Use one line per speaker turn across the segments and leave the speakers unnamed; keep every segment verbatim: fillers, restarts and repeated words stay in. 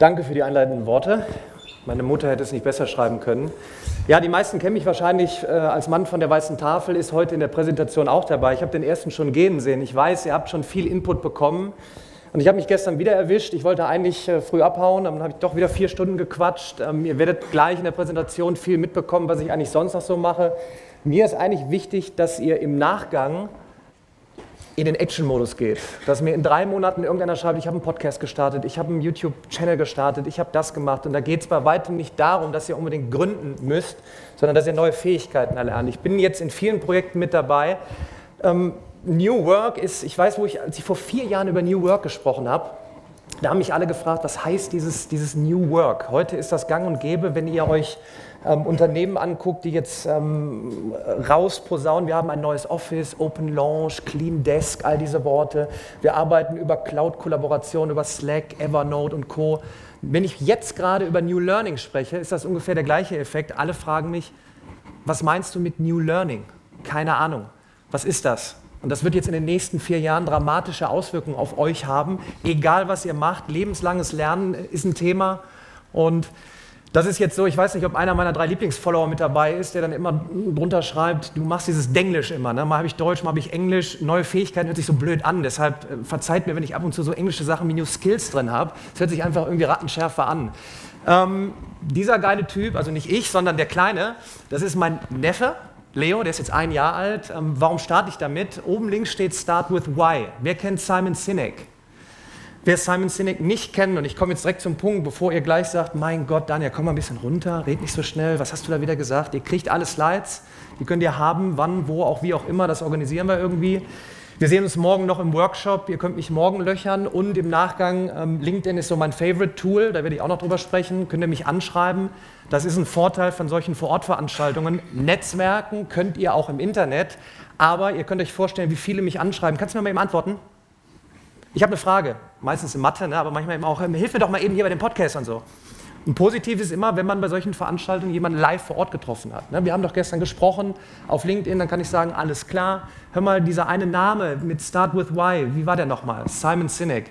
Danke für die einleitenden Worte. Meine Mutter hätte es nicht besser schreiben können. Ja, die meisten kennen mich wahrscheinlich äh, als Mann von der weißen Tafel, ist heute in der Präsentation auch dabei. Ich habe den ersten schon gehen sehen. Ich weiß, ihr habt schon viel Input bekommen. Und ich habe mich gestern wieder erwischt. Ich wollte eigentlich äh, früh abhauen, dann habe ich doch wieder vier Stunden gequatscht. Ähm, ihr werdet gleich in der Präsentation viel mitbekommen, was ich eigentlich sonst noch so mache. Mir ist eigentlich wichtig, dass ihr im Nachgang in den Action-Modus geht. Dass mir in drei Monaten irgendeiner schreibt, ich habe einen Podcast gestartet, ich habe einen YouTube-Channel gestartet, ich habe das gemacht. Und da geht es bei weitem nicht darum, dass ihr unbedingt gründen müsst, sondern dass ihr neue Fähigkeiten erlernt. Ich bin jetzt in vielen Projekten mit dabei. Ähm, New Work ist, ich weiß, wo ich, als ich vor vier Jahren über New Work gesprochen habe, da haben mich alle gefragt, was heißt dieses, dieses New Work? Heute ist das gang und gäbe, wenn ihr euch ähm, Unternehmen anguckt, die jetzt ähm, rausposaunen. Wir haben ein neues Office, Open Launch, Clean Desk, all diese Worte. Wir arbeiten über Cloud-Kollaboration, über Slack, Evernote und Co. Wenn ich jetzt gerade über New Learning spreche, ist das ungefähr der gleiche Effekt. Alle fragen mich, was meinst du mit New Learning? Keine Ahnung. Was ist das? Und das wird jetzt in den nächsten vier Jahren dramatische Auswirkungen auf euch haben. Egal, was ihr macht, lebenslanges Lernen ist ein Thema. Und das ist jetzt so, ich weiß nicht, ob einer meiner drei Lieblingsfollower mit dabei ist, der dann immer drunter schreibt, du machst dieses Denglisch immer. Ne? Mal habe ich Deutsch, mal habe ich Englisch. Neue Fähigkeiten hört sich so blöd an. Deshalb äh, verzeiht mir, wenn ich ab und zu so englische Sachen wie New Skills drin habe. Es hört sich einfach irgendwie rattenschärfer an. Ähm, dieser geile Typ, also nicht ich, sondern der Kleine, das ist mein Neffe. Leo, der ist jetzt ein Jahr alt. Ähm, warum starte ich damit? Oben links steht Start with Why. Wer kennt Simon Sinek? Wer Simon Sinek nicht kennt, und ich komme jetzt direkt zum Punkt, bevor ihr gleich sagt, mein Gott, Daniel, komm mal ein bisschen runter, red nicht so schnell, was hast du da wieder gesagt? Ihr kriegt alle Slides, die könnt ihr haben, wann, wo, auch wie auch immer, das organisieren wir irgendwie. Wir sehen uns morgen noch im Workshop, ihr könnt mich morgen löchern und im Nachgang, ähm, LinkedIn ist so mein Favorite-Tool, da werde ich auch noch drüber sprechen, könnt ihr mich anschreiben. Das ist ein Vorteil von solchen Vor-Ort-Veranstaltungen. Netzwerken könnt ihr auch im Internet, aber ihr könnt euch vorstellen, wie viele mich anschreiben. Kannst du mir mal eben antworten? Ich habe eine Frage, meistens in Mathe, ne, aber manchmal eben auch, hilf mir doch mal eben hier bei dem Podcast und so. Ein Positiv ist immer, wenn man bei solchen Veranstaltungen jemanden live vor Ort getroffen hat. Ne? Wir haben doch gestern gesprochen auf LinkedIn, dann kann ich sagen, alles klar. Hör mal, dieser eine Name mit Start with Why, wie war der nochmal? Simon Sinek.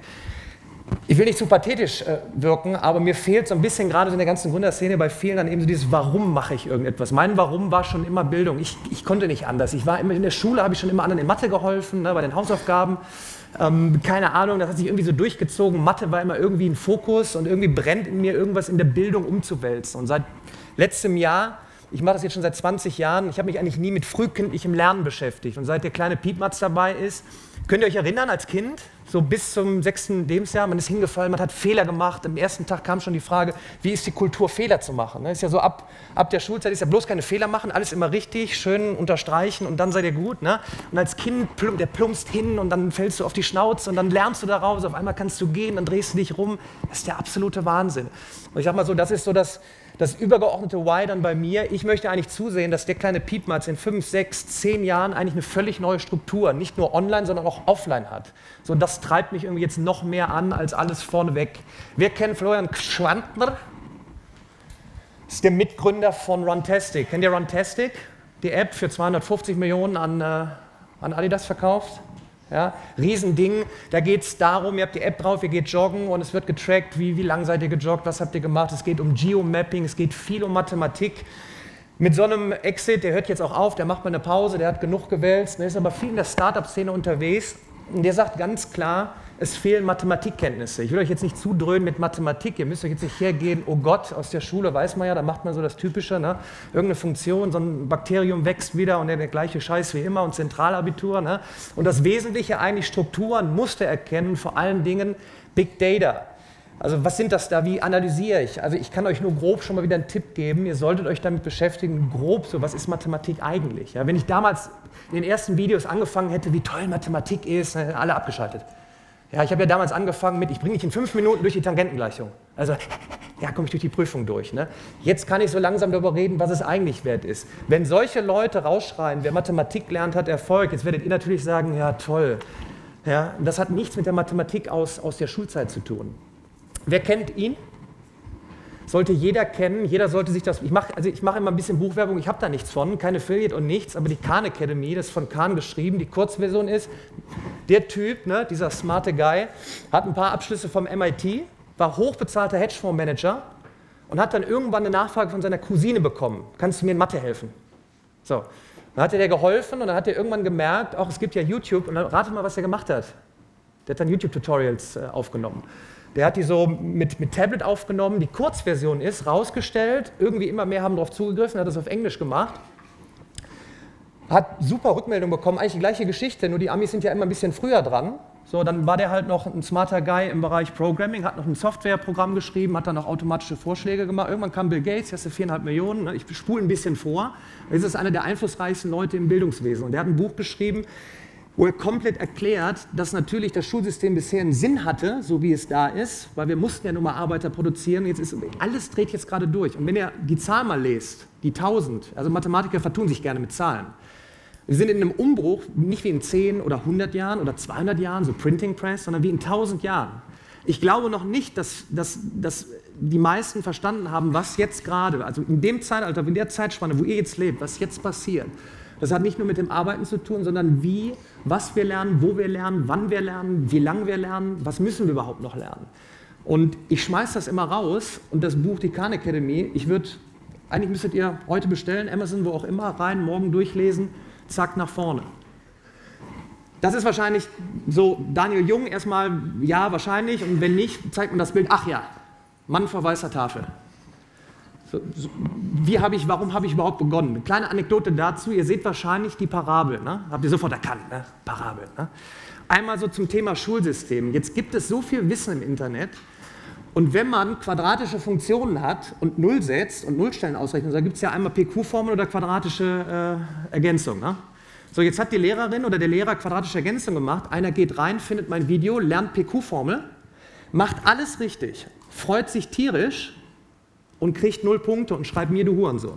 Ich will nicht zu pathetisch äh, wirken, aber mir fehlt so ein bisschen gerade in der ganzen Gründerszene bei vielen dann eben so dieses, warum mache ich irgendetwas? Mein Warum war schon immer Bildung. Ich, ich konnte nicht anders. Ich war immer in der Schule, habe ich schon immer anderen in Mathe geholfen, ne, bei den Hausaufgaben. Ähm, keine Ahnung, das hat sich irgendwie so durchgezogen. Mathe war immer irgendwie ein Fokus und irgendwie brennt in mir irgendwas in der Bildung umzuwälzen. Und seit letztem Jahr, ich mache das jetzt schon seit zwanzig Jahren, ich habe mich eigentlich nie mit frühkindlichem Lernen beschäftigt. Und seit der kleine Piepmatz dabei ist, könnt ihr euch erinnern als Kind, so bis zum sechsten Lebensjahr, man ist hingefallen, man hat Fehler gemacht. Am ersten Tag kam schon die Frage, wie ist die Kultur, Fehler zu machen? Ist ja so, ab, ab der Schulzeit ist ja bloß keine Fehler machen, alles immer richtig, schön unterstreichen und dann seid ihr gut. Ne? Und als Kind, plum, der plumpst hin und dann fällst du auf die Schnauze und dann lernst du daraus, auf einmal kannst du gehen, dann drehst du dich rum. Das ist der absolute Wahnsinn. Und ich sag mal so, das ist so das, das übergeordnete Why dann bei mir. Ich möchte eigentlich zusehen, dass der kleine Piepmatz in fünf, sechs, zehn Jahren eigentlich eine völlig neue Struktur, nicht nur online, sondern auch offline hat. So, das treibt mich irgendwie jetzt noch mehr an als alles vorneweg. Wer kennt Florian Schwantner? Das ist der Mitgründer von Runtastic. Kennt ihr Runtastic? Die App für zweihundertfünfzig Millionen an, äh, an Adidas verkauft. Ja, Riesending, da geht es darum, ihr habt die App drauf, ihr geht joggen und es wird getrackt, wie, wie lang seid ihr gejoggt, was habt ihr gemacht, es geht um Geomapping, es geht viel um Mathematik. Mit so einem Exit, der hört jetzt auch auf, der macht mal eine Pause, der hat genug gewälzt, der ist aber viel in der Startup-Szene unterwegs und der sagt ganz klar, es fehlen Mathematikkenntnisse. Ich will euch jetzt nicht zudröhnen mit Mathematik, ihr müsst euch jetzt nicht hergehen, oh Gott, aus der Schule weiß man ja, da macht man so das Typische, ne? Irgendeine Funktion, so ein Bakterium wächst wieder und der, der gleiche Scheiß wie immer und Zentralabitur. Ne? Und das Wesentliche eigentlich Strukturen, Muster erkennen, vor allen Dingen Big Data. Also was sind das da, wie analysiere ich? Also ich kann euch nur grob schon mal wieder einen Tipp geben, ihr solltet euch damit beschäftigen, grob so, was ist Mathematik eigentlich? Ja, wenn ich damals in den ersten Videos angefangen hätte, wie toll Mathematik ist, alle abgeschaltet. Ja, ich habe ja damals angefangen mit, ich bringe dich in fünf Minuten durch die Tangentengleichung. Also, ja, komme ich durch die Prüfung durch. Ne? Jetzt kann ich so langsam darüber reden, was es eigentlich wert ist. Wenn solche Leute rausschreien, wer Mathematik lernt, hat Erfolg, jetzt werdet ihr natürlich sagen, ja toll. Ja, das hat nichts mit der Mathematik aus, aus der Schulzeit zu tun. Wer kennt ihn? Sollte jeder kennen, jeder sollte sich das, ich mache also ich mache immer ein bisschen Buchwerbung, ich habe da nichts von, keine Affiliate und nichts, aber die Khan Academy, das ist von Khan geschrieben, die Kurzversion ist, der Typ, ne, dieser smarte Guy, hat ein paar Abschlüsse vom M I T, war hochbezahlter Hedgefondsmanager und hat dann irgendwann eine Nachfrage von seiner Cousine bekommen. Kannst du mir in Mathe helfen? So. Dann hat er der geholfen und dann hat er irgendwann gemerkt, auch es gibt ja YouTube, und dann rate mal, was er gemacht hat. Der hat dann YouTube-Tutorials äh, aufgenommen. Der hat die so mit, mit Tablet aufgenommen, die Kurzversion ist, rausgestellt, irgendwie immer mehr haben darauf zugegriffen, hat das auf Englisch gemacht. Hat super Rückmeldung bekommen, eigentlich die gleiche Geschichte, nur die Amis sind ja immer ein bisschen früher dran. So, dann war der halt noch ein smarter Guy im Bereich Programming, hat noch ein Softwareprogramm geschrieben, hat dann noch automatische Vorschläge gemacht. Irgendwann kam Bill Gates, hast du viereinhalb Millionen, ne? Ich spule ein bisschen vor. Das ist einer der einflussreichsten Leute im Bildungswesen und der hat ein Buch geschrieben, wo er komplett erklärt, dass natürlich das Schulsystem bisher einen Sinn hatte, so wie es da ist, weil wir mussten ja nur mal Arbeiter produzieren, jetzt ist alles dreht jetzt gerade durch. Und wenn ihr die Zahl mal lest, die tausend, also Mathematiker vertun sich gerne mit Zahlen. Wir sind in einem Umbruch, nicht wie in zehn oder hundert Jahren oder zweihundert Jahren, so Printing Press, sondern wie in tausend Jahren. Ich glaube noch nicht, dass, dass, dass die meisten verstanden haben, was jetzt gerade, also in dem Zeitalter, in der Zeitspanne, wo ihr jetzt lebt, was jetzt passiert. Das hat nicht nur mit dem Arbeiten zu tun, sondern wie, was wir lernen, wo wir lernen, wann wir lernen, wie lange wir lernen, was müssen wir überhaupt noch lernen. Und ich schmeiße das immer raus und das Buch, die Khan Academy, ich würde, eigentlich müsstet ihr heute bestellen, Amazon, wo auch immer, rein, morgen durchlesen, zack, nach vorne. Das ist wahrscheinlich so, Daniel Jung erstmal, ja, wahrscheinlich, und wenn nicht, zeigt man das Bild, ach ja, Mann vor weißer Tafel. So, so, wie habe ich, warum habe ich überhaupt begonnen? Eine kleine Anekdote dazu, ihr seht wahrscheinlich die Parabel, ne? Habt ihr sofort erkannt, ne? Parabel. Ne? Einmal so zum Thema Schulsystem. Jetzt gibt es so viel Wissen im Internet und wenn man quadratische Funktionen hat und Null setzt und Nullstellen ausrechnet, da gibt es ja einmal P Q-Formel oder quadratische äh, Ergänzung. Ne? So, jetzt hat die Lehrerin oder der Lehrer quadratische Ergänzung gemacht, einer geht rein, findet mein Video, lernt P Q-Formel, macht alles richtig, freut sich tierisch und kriegt null Punkte und schreibt mir, du Hurensohn.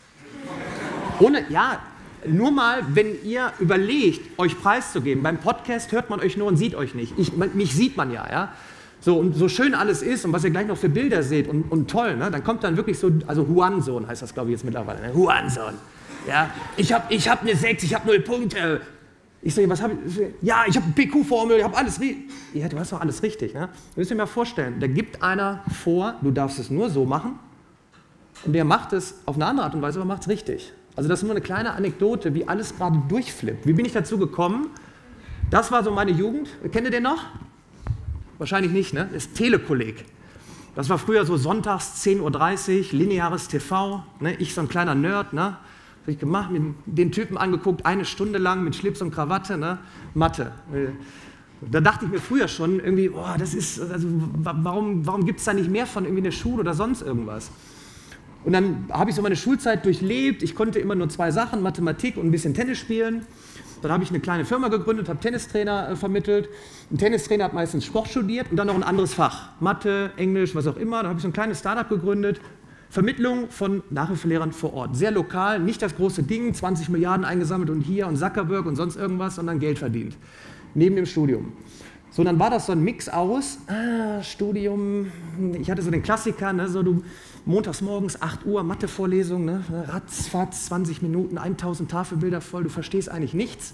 Ohne, ja, nur mal, wenn ihr überlegt, euch preiszugeben, beim Podcast hört man euch nur und sieht euch nicht. Ich, mich sieht man ja, ja. So, und so schön alles ist und was ihr gleich noch für Bilder seht und, und toll, ne, dann kommt dann wirklich so, also Huansohn heißt das, glaube ich, jetzt mittlerweile, ne? Huansohn. Ja, ich habe ich hab eine sechs, ich habe null Punkte. Ich sage, was habe ich? Ja, ich habe eine P Q-Formel, ich habe alles richtig. Ja, du hast doch alles richtig, ne? Du musst dir mal vorstellen, da gibt einer vor, du darfst es nur so machen. Und der macht es auf eine andere Art und Weise, aber macht es richtig. Also das ist nur eine kleine Anekdote, wie alles gerade durchflippt. Wie bin ich dazu gekommen? Das war so meine Jugend. Kennt ihr den noch? Wahrscheinlich nicht, ne? Das ist Telekolleg. Das war früher so sonntags zehn Uhr dreißig, lineares T V. Ne? Ich so ein kleiner Nerd, ne? Was habe ich gemacht? Mir den Typen angeguckt, eine Stunde lang mit Schlips und Krawatte, ne? Mathe. Da dachte ich mir früher schon irgendwie, boah, das ist, also, warum, warum gibt es da nicht mehr von irgendwie in der Schule oder sonst irgendwas? Und dann habe ich so meine Schulzeit durchlebt. Ich konnte immer nur zwei Sachen, Mathematik und ein bisschen Tennis spielen. Dann habe ich eine kleine Firma gegründet, habe Tennistrainer äh, vermittelt. Ein Tennistrainer hat meistens Sport studiert und dann noch ein anderes Fach. Mathe, Englisch, was auch immer. Dann habe ich so ein kleines Startup gegründet. Vermittlung von Nachhilfelehrern vor Ort. Sehr lokal, nicht das große Ding, zwanzig Milliarden eingesammelt und hier und Zuckerberg und sonst irgendwas, sondern Geld verdient. Neben dem Studium. So, dann war das so ein Mix aus, ah, Studium, ich hatte so den Klassiker, ne, so du montags morgens acht Uhr Mathevorlesung, ne, ratzfatz, zwanzig Minuten, tausend Tafelbilder voll, du verstehst eigentlich nichts.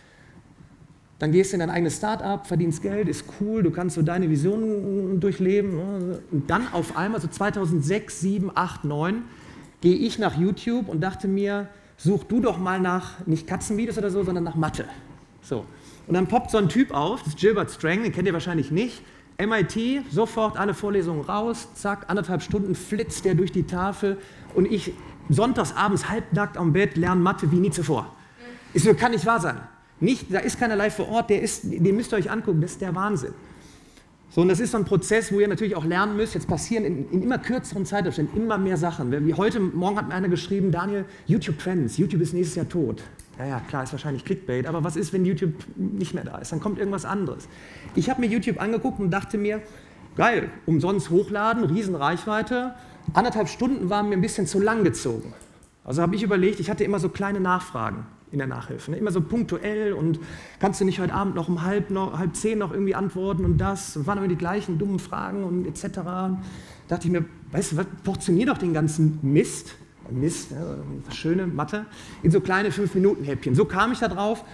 Dann gehst du in dein eigenes Start-up, verdienst Geld, ist cool, du kannst so deine Visionen durchleben. Ne, und dann auf einmal, so zweitausendsechs, sieben, acht, neun, gehe ich nach YouTube und dachte mir, such du doch mal nach, nicht Katzenvideos oder so, sondern nach Mathe. So. Und dann poppt so ein Typ auf, das ist Gilbert Strang, den kennt ihr wahrscheinlich nicht. M I T, sofort alle Vorlesungen raus, zack, anderthalb Stunden flitzt der durch die Tafel und ich sonntags abends halbnackt am Bett lerne Mathe wie nie zuvor. Ich so, kann nicht wahr sein. Nicht, da ist keiner live vor Ort, der ist, den müsst ihr euch angucken, das ist der Wahnsinn. So, und das ist so ein Prozess, wo ihr natürlich auch lernen müsst, jetzt passieren in, in immer kürzeren Zeitabständen immer mehr Sachen. Wie heute Morgen hat mir einer geschrieben, Daniel, YouTube Trends, YouTube ist nächstes Jahr tot. Ja, ja, klar, ist wahrscheinlich Clickbait, aber was ist, wenn YouTube nicht mehr da ist? Dann kommt irgendwas anderes. Ich habe mir YouTube angeguckt und dachte mir, geil, umsonst hochladen, Riesenreichweite, anderthalb Stunden waren mir ein bisschen zu lang gezogen. Also habe ich überlegt, ich hatte immer so kleine Nachfragen in der Nachhilfe, ne? Immer so punktuell und kannst du nicht heute Abend noch um halb, noch, halb zehn noch irgendwie antworten und das, und waren immer die gleichen dummen Fragen und et cetera. Da dachte ich mir, weißt du was, portionier doch den ganzen Mist, Mist, ja, schöne Mathe, in so kleine fünf Minuten Häppchen. So kam ich da drauf,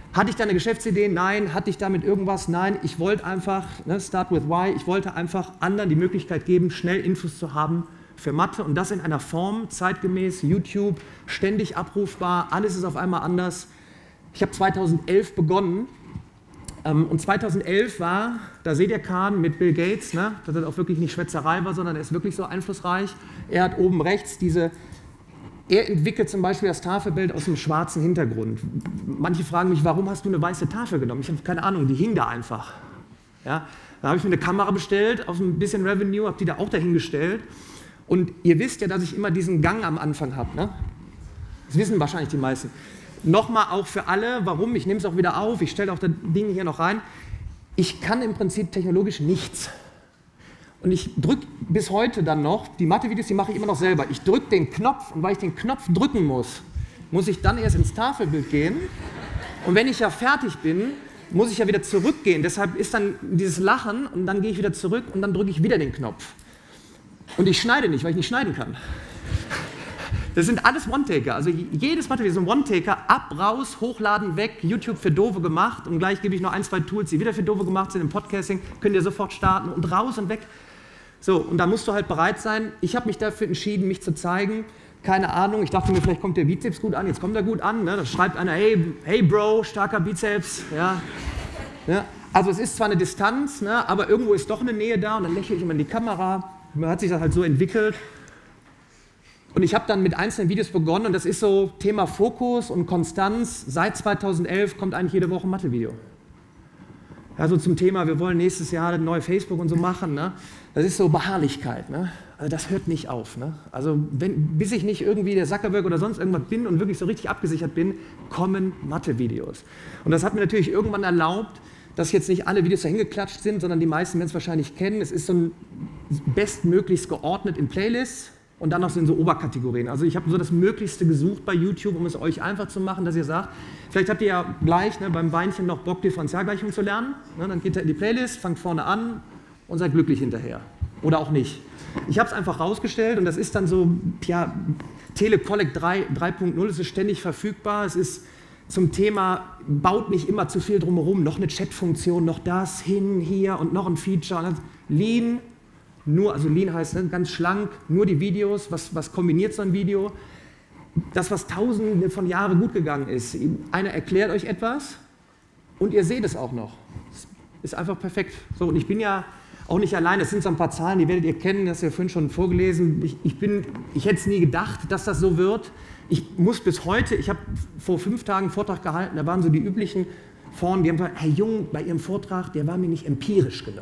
Hatte ich da eine Geschäftsidee? Nein. Hatte ich damit irgendwas? Nein. Ich wollte einfach, ne, start with why, ich wollte einfach anderen die Möglichkeit geben, schnell Infos zu haben für Mathe und das in einer Form, zeitgemäß, YouTube, ständig abrufbar, alles ist auf einmal anders. Ich habe zweitausendelf begonnen ähm, und zweitausendelf war, da seht ihr Kahn mit Bill Gates, ne, dass das auch wirklich nicht Schwätzerei war, sondern er ist wirklich so einflussreich. Er hat oben rechts diese, er entwickelt zum Beispiel das Tafelbild aus einem schwarzen Hintergrund. Manche fragen mich, warum hast du eine weiße Tafel genommen? Ich habe keine Ahnung, die hing da einfach. Ja, da habe ich mir eine Kamera bestellt, auf ein bisschen Revenue, habe die da auch dahingestellt. Und ihr wisst ja, dass ich immer diesen Gang am Anfang habe. Ne? Das wissen wahrscheinlich die meisten. Nochmal auch für alle, warum, ich nehme es auch wieder auf, ich stelle auch das Ding hier noch rein. Ich kann im Prinzip technologisch nichts. Und ich drücke bis heute dann noch, die Mathe-Videos, die mache ich immer noch selber. Ich drücke den Knopf und weil ich den Knopf drücken muss, muss ich dann erst ins Tafelbild gehen. Und wenn ich ja fertig bin, muss ich ja wieder zurückgehen. Deshalb ist dann dieses Lachen und dann gehe ich wieder zurück und dann drücke ich wieder den Knopf. Und ich schneide nicht, weil ich nicht schneiden kann. Das sind alles One-Taker. Also jedes Mathe-Video ist ein One-Taker. Ab, raus, hochladen, weg, YouTube für Doofe gemacht. Und gleich gebe ich noch ein, zwei Tools, die wieder für Doofe gemacht sind im Podcasting. Könnt ihr sofort starten und raus und weg. So, und da musst du halt bereit sein. Ich habe mich dafür entschieden, mich zu zeigen. Keine Ahnung, ich dachte mir, vielleicht kommt der Bizeps gut an. Jetzt kommt er gut an. Ne? Da schreibt einer, hey, hey Bro, starker Bizeps. Ja. Ja. Also es ist zwar eine Distanz, ne, aber irgendwo ist doch eine Nähe da. Und dann lächle ich immer in die Kamera. Man hat sich das halt so entwickelt. Und ich habe dann mit einzelnen Videos begonnen und das ist so Thema Fokus und Konstanz. Seit zweitausendelf kommt eigentlich jede Woche ein Mathe-Video. Also zum Thema, wir wollen nächstes Jahr ein neues Facebook und so machen. Ne? Das ist so Beharrlichkeit. Ne? Also das hört nicht auf. Ne? Also wenn, bis ich nicht irgendwie der Zuckerberg oder sonst irgendwas bin und wirklich so richtig abgesichert bin, kommen Mathe-Videos. Und das hat mir natürlich irgendwann erlaubt, dass jetzt nicht alle Videos dahin geklatscht sind, sondern die meisten werden es wahrscheinlich kennen. Es ist so ein bestmöglichst geordnet in Playlists und dann noch so in so Oberkategorien. Also ich habe so das Möglichste gesucht bei YouTube, um es euch einfach zu machen, dass ihr sagt, vielleicht habt ihr ja gleich ne, beim Weinchen noch Bock, Differentialgleichungen zu lernen. Ne, dann geht ihr in die Playlist, fangt vorne an und seid glücklich hinterher. Oder auch nicht. Ich habe es einfach rausgestellt und das ist dann so, ja, Telecollect drei Punkt null, es ist ständig verfügbar, es ist zum Thema, baut nicht immer zu viel drumherum, noch eine Chat-Funktion, noch das, hin, hier und noch ein Feature. Lean, nur, also Lean heißt ne, ganz schlank, nur die Videos, was, was kombiniert so ein Video? Das, was tausende von Jahren gut gegangen ist. Einer erklärt euch etwas und ihr seht es auch noch. Das ist einfach perfekt. So, und ich bin ja auch nicht allein, das sind so ein paar Zahlen, die werdet ihr kennen, das habt ihr vorhin schon vorgelesen. Ich, ich, bin, ich hätte es nie gedacht, dass das so wird. Ich muss bis heute, ich habe vor fünf Tagen einen Vortrag gehalten, da waren so die üblichen vorne, die haben gesagt, Herr Jung, bei Ihrem Vortrag, der war mir nicht empirisch genug.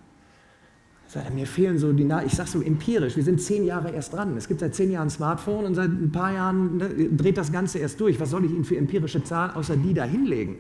Sagt er, mir fehlen so die, ich sage so empirisch, wir sind zehn Jahre erst dran. Es gibt seit zehn Jahren ein Smartphone und seit ein paar Jahren ne, dreht das Ganze erst durch. Was soll ich Ihnen für empirische Zahlen außer die da hinlegen?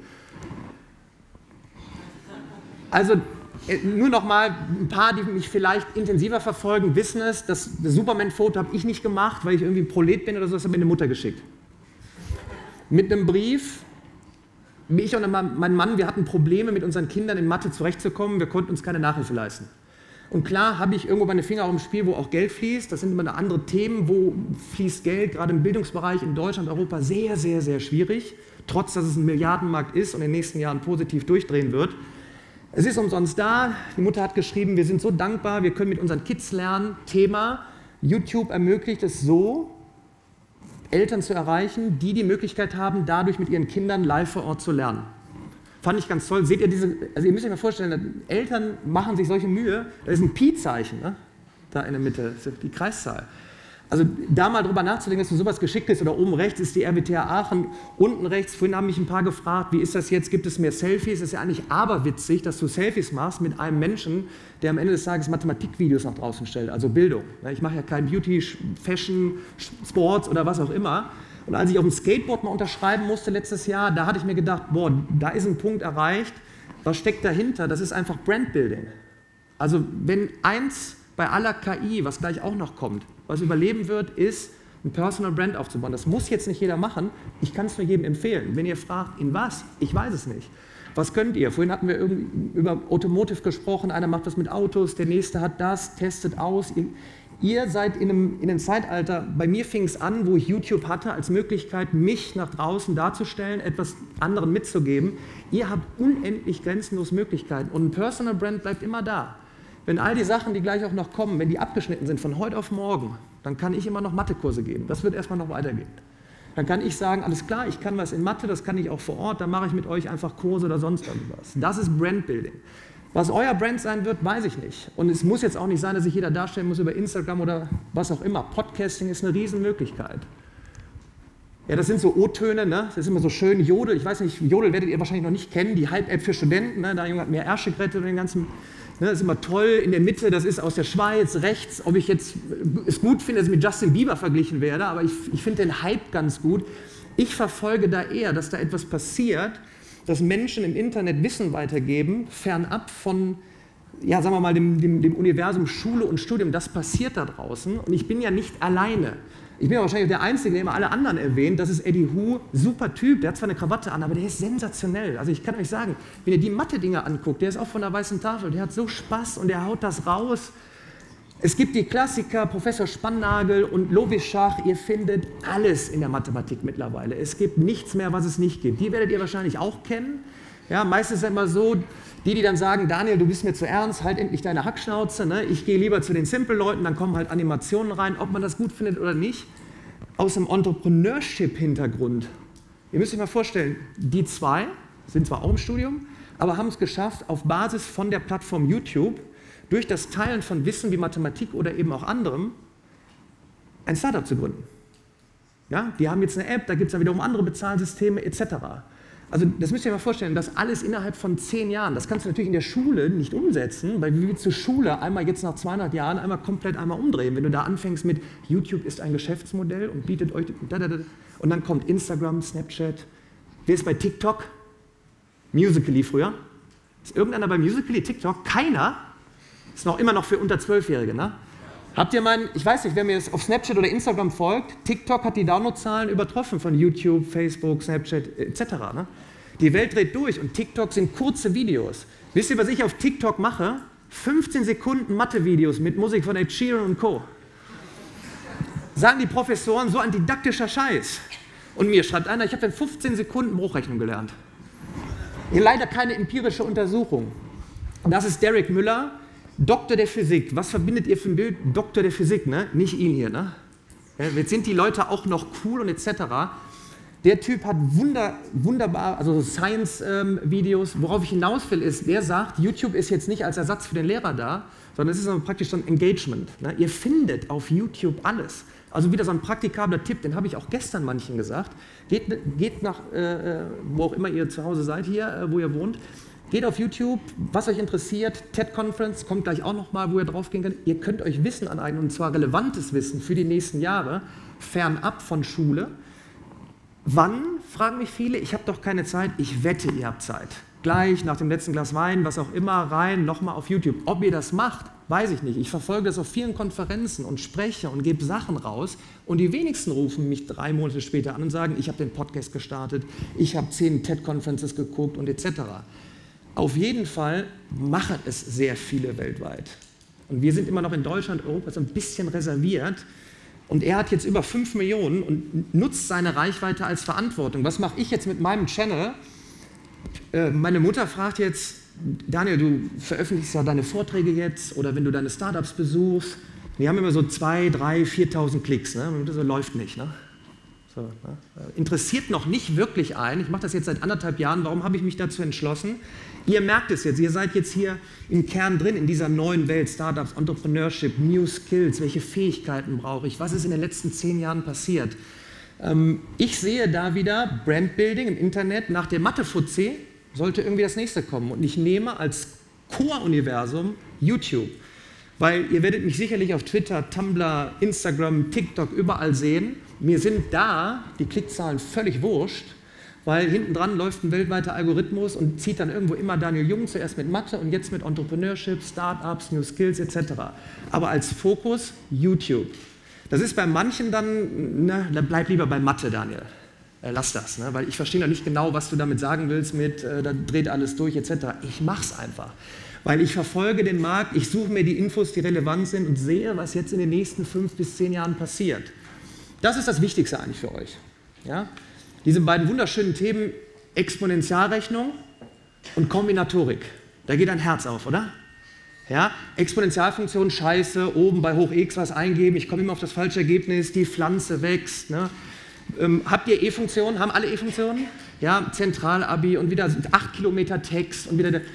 Also nur noch mal ein paar, die mich vielleicht intensiver verfolgen, wissen es, das Superman-Foto habe ich nicht gemacht, weil ich irgendwie ein Prolet bin oder so, das hat mir eine Mutter geschickt. Mit einem Brief, ich und mein Mann, wir hatten Probleme mit unseren Kindern in Mathe zurechtzukommen, wir konnten uns keine Nachhilfe leisten. Und klar habe ich irgendwo meine Finger auch im Spiel, wo auch Geld fließt, das sind immer andere Themen, wo fließt Geld, gerade im Bildungsbereich in Deutschland, Europa, sehr, sehr, sehr schwierig, trotz dass es ein Milliardenmarkt ist und in den nächsten Jahren positiv durchdrehen wird. Es ist umsonst da, die Mutter hat geschrieben, wir sind so dankbar, wir können mit unseren Kids lernen. Thema, YouTube ermöglicht es so, Eltern zu erreichen, die die Möglichkeit haben, dadurch mit ihren Kindern live vor Ort zu lernen. Fand ich ganz toll. Seht ihr diese, also ihr müsst euch mal vorstellen, Eltern machen sich solche Mühe, da ist ein Pi-Zeichen, ne? Da in der Mitte, das ist die Kreiszahl. Also da mal drüber nachzudenken, dass du sowas geschickt ist, oder oben rechts ist die R W T H Aachen, unten rechts, vorhin haben mich ein paar gefragt, wie ist das jetzt, gibt es mehr Selfies? Das ist ja eigentlich aberwitzig, dass du Selfies machst mit einem Menschen, der am Ende des Tages Mathematikvideos nach draußen stellt, also Bildung. Ich mache ja kein Beauty, Fashion, Sports oder was auch immer. Und als ich auf dem Skateboard mal unterschreiben musste letztes Jahr, da hatte ich mir gedacht, boah, da ist ein Punkt erreicht, was steckt dahinter? Das ist einfach Brandbuilding. Also wenn eins bei aller K I, was gleich auch noch kommt, was überleben wird, ist, ein Personal Brand aufzubauen. Das muss jetzt nicht jeder machen, ich kann es nur jedem empfehlen. Wenn ihr fragt, in was? Ich weiß es nicht. Was könnt ihr? Vorhin hatten wir über Automotive gesprochen, einer macht was mit Autos, der nächste hat das, testet aus. Ihr, Ihr seid in einem, in einem Zeitalter, bei mir fing es an, wo ich YouTube hatte, als Möglichkeit, mich nach draußen darzustellen, etwas anderen mitzugeben. Ihr habt unendlich grenzenlos Möglichkeiten und ein Personal Brand bleibt immer da. Wenn all die Sachen, die gleich auch noch kommen, wenn die abgeschnitten sind von heute auf morgen, dann kann ich immer noch Mathekurse geben. Das wird erstmal noch weitergehen. Dann kann ich sagen, alles klar, ich kann was in Mathe, das kann ich auch vor Ort, dann mache ich mit euch einfach Kurse oder sonst irgendwas. Das ist Brandbuilding. Was euer Brand sein wird, weiß ich nicht. Und es muss jetzt auch nicht sein, dass sich jeder darstellen muss über Instagram oder was auch immer. Podcasting ist eine Riesenmöglichkeit. Ja, das sind so O-Töne, ne? Das ist immer so schön. Jodel, ich weiß nicht, Jodel werdet ihr wahrscheinlich noch nicht kennen, die Hype-App für Studenten, ne? Da hat mehr Ärsche gerettet und den ganzen, ne? Das ist immer toll. In der Mitte, das ist aus der Schweiz, rechts, ob ich jetzt es gut finde, dass ich mit Justin Bieber verglichen werde, aber ich, ich finde den Hype ganz gut. Ich verfolge da eher, dass da etwas passiert, dass Menschen im Internet Wissen weitergeben, fernab von, ja, sagen wir mal, dem, dem, dem Universum Schule und Studium. Das passiert da draußen und ich bin ja nicht alleine. Ich bin ja wahrscheinlich der Einzige, der immer alle anderen erwähnt. Das ist Eddie Hu, super Typ, der hat zwar eine Krawatte an, aber der ist sensationell. Also ich kann euch sagen, wenn ihr die Mathe-Dinger anguckt, der ist auch von der weißen Tafel, der hat so Spaß und der haut das raus. Es gibt die Klassiker, Professor Spannagel und Lovis Schach, ihr findet alles in der Mathematik mittlerweile. Es gibt nichts mehr, was es nicht gibt. Die werdet ihr wahrscheinlich auch kennen. Ja, meistens ist es immer so, die, die dann sagen, Daniel, du bist mir zu ernst, halt endlich deine Hackschnauze, ne? Ich gehe lieber zu den Simple-Leuten, dann kommen halt Animationen rein, ob man das gut findet oder nicht. Aus dem Entrepreneurship-Hintergrund. Ihr müsst euch mal vorstellen, die zwei sind zwar auch im Studium, aber haben es geschafft, auf Basis von der Plattform YouTube durch das Teilen von Wissen wie Mathematik oder eben auch anderem ein Startup zu gründen. Ja, die haben jetzt eine App, da gibt es dann wiederum andere Bezahlsysteme et cetera. Also das müsst ihr euch mal vorstellen, das alles innerhalb von zehn Jahren. Das kannst du natürlich in der Schule nicht umsetzen, weil wie willst du Schule einmal jetzt nach zweihundert Jahren einmal komplett einmal umdrehen, wenn du da anfängst mit YouTube ist ein Geschäftsmodell und bietet euch und dann kommt Instagram, Snapchat. Wer ist bei TikTok? Musical.ly früher. Ist irgendeiner bei Musical.ly, TikTok? Keiner. Ist noch immer noch für unter zwölfjährige, ne? Habt ihr meinen, ich weiß nicht, wer mir jetzt auf Snapchat oder Instagram folgt, TikTok hat die Downloadzahlen übertroffen von YouTube, Facebook, Snapchat et cetera. Ne? Die Welt dreht durch und TikTok sind kurze Videos. Wisst ihr, was ich auf TikTok mache? fünfzehn Sekunden Mathe-Videos mit Musik von Ed Sheeran und Co. Sagen die Professoren, so ein didaktischer Scheiß. Und mir schreibt einer, ich habe in fünfzehn Sekunden Hochrechnung gelernt. Hier leider keine empirische Untersuchung. Das ist Derek Müller, Doktor der Physik. Was verbindet ihr für ein Bild? Doktor der Physik, ne? Nicht ihn hier, ne? Ja, jetzt sind die Leute auch noch cool und et cetera. Der Typ hat wunder, wunderbar, also Science-Videos. Ähm, worauf ich hinaus will, ist, der sagt, YouTube ist jetzt nicht als Ersatz für den Lehrer da, sondern es ist praktisch so ein Engagement. Ne? Ihr findet auf YouTube alles. Also wieder so ein praktikabler Tipp, den habe ich auch gestern manchen gesagt. Geht, geht nach, äh, wo auch immer ihr zu Hause seid hier, äh, wo ihr wohnt. Geht auf YouTube, was euch interessiert, TED-Conference, kommt gleich auch nochmal, wo ihr drauf gehen könnt. Ihr könnt euch Wissen aneignen, und zwar relevantes Wissen für die nächsten Jahre, fernab von Schule. Wann, fragen mich viele, ich habe doch keine Zeit, ich wette, ihr habt Zeit. Gleich nach dem letzten Glas Wein, was auch immer, rein, nochmal auf YouTube. Ob ihr das macht, weiß ich nicht. Ich verfolge das auf vielen Konferenzen und spreche und gebe Sachen raus und die wenigsten rufen mich drei Monate später an und sagen, ich habe den Podcast gestartet, ich habe zehn TED-Conferences geguckt und et cetera. Auf jeden Fall machen es sehr viele weltweit. Und wir sind immer noch in Deutschland, Europa so ein bisschen reserviert. Und er hat jetzt über fünf Millionen und nutzt seine Reichweite als Verantwortung. Was mache ich jetzt mit meinem Channel? Äh, meine Mutter fragt jetzt, Daniel, du veröffentlichst ja deine Vorträge jetzt oder wenn du deine Startups besuchst. Die haben immer so zweitausend, dreitausend, viertausend Klicks. Ne? Und das läuft nicht. Ne? So, ne? Interessiert noch nicht wirklich ein. Ich mache das jetzt seit anderthalb Jahren. Warum habe ich mich dazu entschlossen? Ihr merkt es jetzt, ihr seid jetzt hier im Kern drin, in dieser neuen Welt, Startups, Entrepreneurship, New Skills, welche Fähigkeiten brauche ich, was ist in den letzten zehn Jahren passiert. Ähm, ich sehe da wieder Brandbuilding im Internet, nach dem Mathe-Fuzzi sollte irgendwie das nächste kommen und ich nehme als Core-Universum YouTube, weil ihr werdet mich sicherlich auf Twitter, Tumblr, Instagram, TikTok überall sehen. Mir sind da die Klickzahlen völlig wurscht, weil hinten dran läuft ein weltweiter Algorithmus und zieht dann irgendwo immer Daniel Jung, zuerst mit Mathe und jetzt mit Entrepreneurship, Startups, New Skills et cetera. Aber als Fokus YouTube. Das ist bei manchen dann, na, bleib lieber bei Mathe, Daniel. Äh, lass das, ne? Weil ich verstehe noch nicht genau, was du damit sagen willst mit, äh, da dreht alles durch et cetera. Ich mach's einfach. Weil ich verfolge den Markt, ich suche mir die Infos, die relevant sind und sehe, was jetzt in den nächsten fünf bis zehn Jahren passiert. Das ist das Wichtigste eigentlich für euch. Ja? Diese beiden wunderschönen Themen Exponentialrechnung und Kombinatorik. Da geht ein Herz auf, oder? Ja? Exponentialfunktion, scheiße, oben bei hoch x was eingeben, ich komme immer auf das falsche Ergebnis, die Pflanze wächst. Ne? Ähm, habt ihr E-Funktionen? Haben alle E-Funktionen? Ja, Zentralabi und wieder acht Kilometer Text und wieder der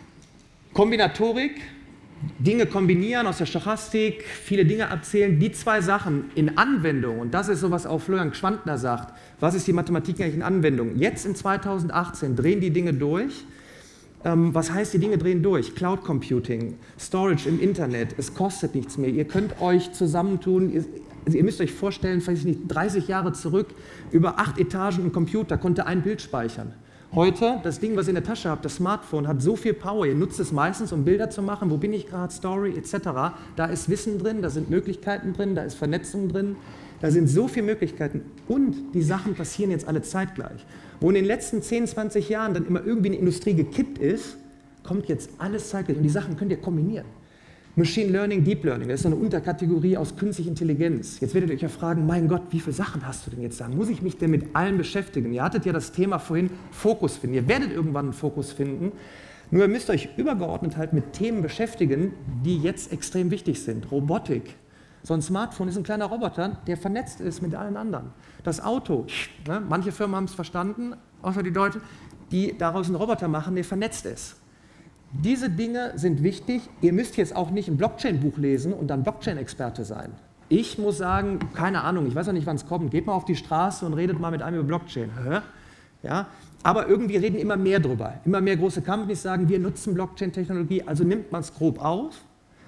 Kombinatorik, Dinge kombinieren aus der Stochastik, viele Dinge erzählen, die zwei Sachen in Anwendung, und das ist so, was auch Florian Gschwandtner sagt, was ist die Mathematik eigentlich in Anwendung? Jetzt in zweitausendachtzehn drehen die Dinge durch. Ähm, was heißt, die Dinge drehen durch? Cloud Computing, Storage im Internet, es kostet nichts mehr, ihr könnt euch zusammentun, ihr, also ihr müsst euch vorstellen, vielleicht nicht dreißig Jahre zurück, über acht Etagen ein Computer konnte ein Bild speichern. Heute, das Ding, was ihr in der Tasche habt, das Smartphone, hat so viel Power, ihr nutzt es meistens, um Bilder zu machen, wo bin ich gerade, Story et cetera. Da ist Wissen drin, da sind Möglichkeiten drin, da ist Vernetzung drin, da sind so viele Möglichkeiten und die Sachen passieren jetzt alle zeitgleich. Wo in den letzten zehn, zwanzig Jahren dann immer irgendwie eine Industrie gekippt ist, kommt jetzt alles zeitgleich und die Sachen könnt ihr kombinieren. Machine Learning, Deep Learning, das ist so eine Unterkategorie aus künstlicher Intelligenz. Jetzt werdet ihr euch ja fragen, mein Gott, wie viele Sachen hast du denn jetzt da? Muss ich mich denn mit allen beschäftigen? Ihr hattet ja das Thema vorhin, Fokus finden. Ihr werdet irgendwann einen Fokus finden. Nur ihr müsst euch übergeordnet halt mit Themen beschäftigen, die jetzt extrem wichtig sind. Robotik. So ein Smartphone ist ein kleiner Roboter, der vernetzt ist mit allen anderen. Das Auto, ne, manche Firmen haben es verstanden, außer die Leute, die daraus einen Roboter machen, der vernetzt ist. Diese Dinge sind wichtig. Ihr müsst jetzt auch nicht ein Blockchain-Buch lesen und dann Blockchain-Experte sein. Ich muss sagen, keine Ahnung, ich weiß auch nicht, wann es kommt. Geht mal auf die Straße und redet mal mit einem über Blockchain. Hä? Ja? Aber irgendwie reden immer mehr drüber. Immer mehr große Companies sagen, wir nutzen Blockchain-Technologie, also nimmt man es grob auf,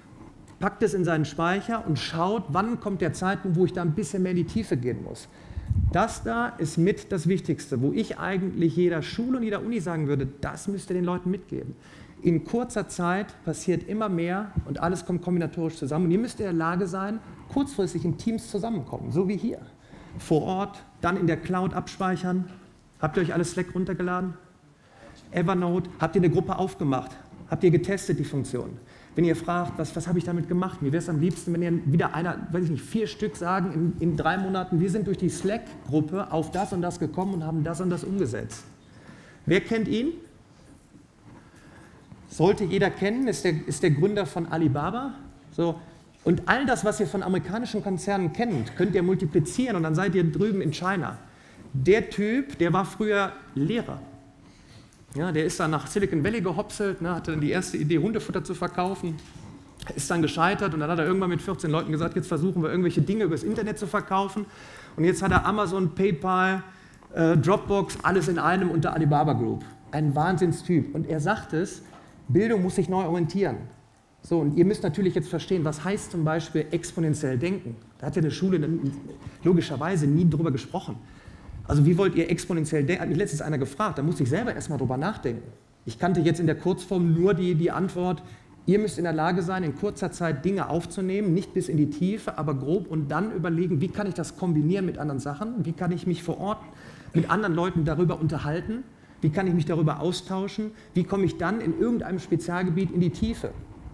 packt es in seinen Speicher und schaut, wann kommt der Zeitpunkt, wo ich da ein bisschen mehr in die Tiefe gehen muss. Das da ist mit das Wichtigste, wo ich eigentlich jeder Schule und jeder Uni sagen würde, das müsst ihr den Leuten mitgeben. In kurzer Zeit passiert immer mehr und alles kommt kombinatorisch zusammen. Und ihr müsst in der Lage sein, kurzfristig in Teams zusammenkommen, so wie hier. Vor Ort, dann in der Cloud abspeichern. Habt ihr euch alles Slack runtergeladen? Evernote, habt ihr eine Gruppe aufgemacht? Habt ihr getestet die Funktion? Wenn ihr fragt, was, was habe ich damit gemacht? Mir wäre es am liebsten, wenn ihr wieder einer, weiß ich nicht, vier Stück sagen in, in drei Monaten, wir sind durch die Slack-Gruppe auf das und das gekommen und haben das und das umgesetzt. Wer kennt ihn? Sollte jeder kennen, ist der, ist der Gründer von Alibaba. So. Und all das, was ihr von amerikanischen Konzernen kennt, könnt ihr multiplizieren und dann seid ihr drüben in China. Der Typ, der war früher Lehrer. Ja, der ist dann nach Silicon Valley gehopselt, ne, hatte dann die erste Idee, Hundefutter zu verkaufen, ist dann gescheitert und dann hat er irgendwann mit vierzehn Leuten gesagt, jetzt versuchen wir irgendwelche Dinge übers Internet zu verkaufen. Und jetzt hat er Amazon, PayPal, äh, Dropbox, alles in einem unter Alibaba Group. Ein Wahnsinnstyp. Und er sagt es, Bildung muss sich neu orientieren. So, und ihr müsst natürlich jetzt verstehen, was heißt zum Beispiel exponentiell denken. Da hat ja eine Schule logischerweise nie drüber gesprochen. Also wie wollt ihr exponentiell denken? Hat mich letztens einer gefragt, da musste ich selber erstmal drüber nachdenken. Ich kannte jetzt in der Kurzform nur die, die Antwort, ihr müsst in der Lage sein, in kurzer Zeit Dinge aufzunehmen, nicht bis in die Tiefe, aber grob und dann überlegen, wie kann ich das kombinieren mit anderen Sachen, wie kann ich mich vor Ort mit anderen Leuten darüber unterhalten, wie kann ich mich darüber austauschen, wie komme ich dann in irgendeinem Spezialgebiet in die Tiefe.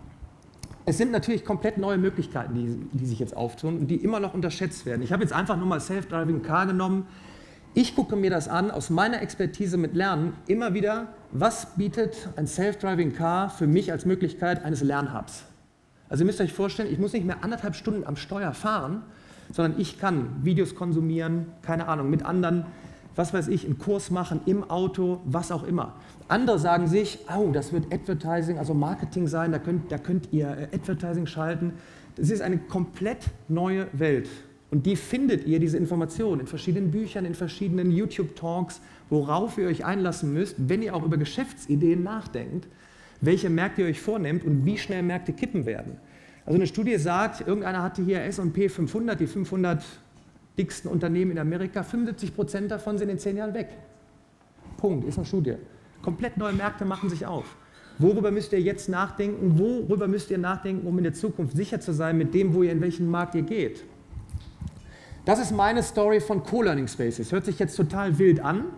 Es sind natürlich komplett neue Möglichkeiten, die, die sich jetzt auftun und die immer noch unterschätzt werden. Ich habe jetzt einfach nur mal Self-Driving Car genommen. Ich gucke mir das an, aus meiner Expertise mit Lernen, immer wieder, was bietet ein Self-Driving Car für mich als Möglichkeit eines Lernhubs. Also ihr müsst euch vorstellen, ich muss nicht mehr anderthalb Stunden am Steuer fahren, sondern ich kann Videos konsumieren, keine Ahnung, mit anderen, was weiß ich, einen Kurs machen, im Auto, was auch immer. Andere sagen sich, oh, das wird Advertising, also Marketing sein, da könnt, da könnt ihr Advertising schalten. Das ist eine komplett neue Welt. Und die findet ihr, diese Informationen, in verschiedenen Büchern, in verschiedenen YouTube-Talks, worauf ihr euch einlassen müsst, wenn ihr auch über Geschäftsideen nachdenkt, welche Märkte ihr euch vornehmt und wie schnell Märkte kippen werden. Also eine Studie sagt, irgendeiner hatte hier S und P fünfhundert, die fünfhundert dicksten Unternehmen in Amerika, fünfundsiebzig Prozent davon sind in zehn Jahren weg. Punkt, ist eine Studie. Komplett neue Märkte machen sich auf. Worüber müsst ihr jetzt nachdenken? Worüber müsst ihr nachdenken, um in der Zukunft sicher zu sein mit dem, wo ihr in welchen Markt ihr geht? Das ist meine Story von Co-Learning Spaces. Hört sich jetzt total wild an.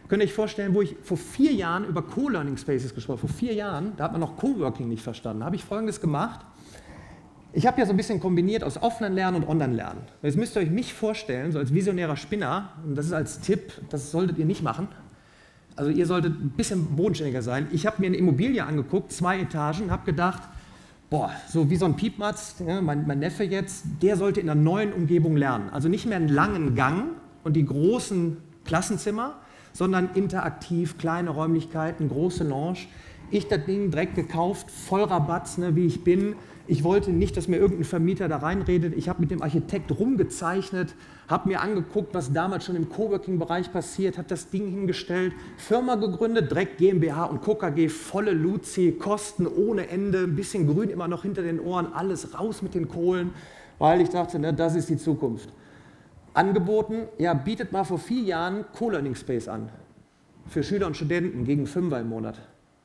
Könnt ihr euch vorstellen, wo ich vor vier Jahren über Co-Learning Spaces gesprochen habe, vor vier Jahren, da hat man noch Coworking nicht verstanden, da habe ich Folgendes gemacht. Ich habe ja so ein bisschen kombiniert aus Offline-Lernen und Online-Lernen. Jetzt müsst ihr euch mich vorstellen, so als visionärer Spinner, und das ist als Tipp, das solltet ihr nicht machen. Also ihr solltet ein bisschen bodenständiger sein. Ich habe mir eine Immobilie angeguckt, zwei Etagen, habe gedacht, boah, so wie so ein Piepmatz, ja, mein, mein Neffe jetzt, der sollte in einer neuen Umgebung lernen. Also nicht mehr einen langen Gang und die großen Klassenzimmer, sondern interaktiv, kleine Räumlichkeiten, große Lounge. Ich das Ding direkt gekauft, voll Rabatz, ne, wie ich bin. Ich wollte nicht, dass mir irgendein Vermieter da reinredet. Ich habe mit dem Architekt rumgezeichnet, habe mir angeguckt, was damals schon im Coworking-Bereich passiert, habe das Ding hingestellt, Firma gegründet, direkt GmbH und Co. K G, volle Luzi, Kosten ohne Ende, ein bisschen grün immer noch hinter den Ohren, alles raus mit den Kohlen, weil ich dachte, ne, das ist die Zukunft. Angeboten, ja, bietet mal vor vier Jahren Co-Learning Space an, für Schüler und Studenten gegen Fünfer im Monat.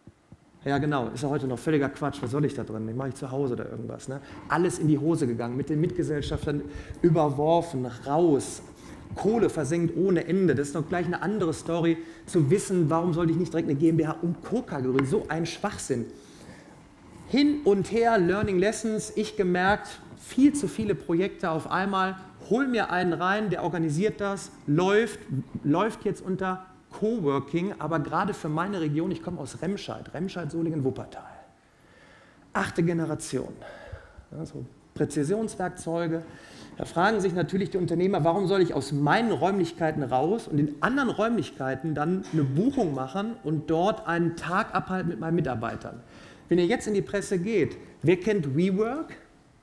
Ja genau, ist ja heute noch völliger Quatsch, was soll ich da drin, den mache ich zu Hause oder irgendwas. Ne? Alles in die Hose gegangen, mit den Mitgesellschaftern überworfen, raus, Kohle versenkt ohne Ende. Das ist noch gleich eine andere Story, zu wissen, warum sollte ich nicht direkt eine GmbH und Co. K gründen, so ein Schwachsinn. Hin und her, Learning Lessons, ich gemerkt, viel zu viele Projekte auf einmal, hol mir einen rein, der organisiert das, läuft, läuft jetzt unter Coworking, aber gerade für meine Region, ich komme aus Remscheid, Remscheid, Solingen, Wuppertal. Achte Generation. Also Präzisionswerkzeuge. Da fragen sich natürlich die Unternehmer, warum soll ich aus meinen Räumlichkeiten raus und in anderen Räumlichkeiten dann eine Buchung machen und dort einen Tag abhalten mit meinen Mitarbeitern. Wenn ihr jetzt in die Presse geht, wer kennt WeWork?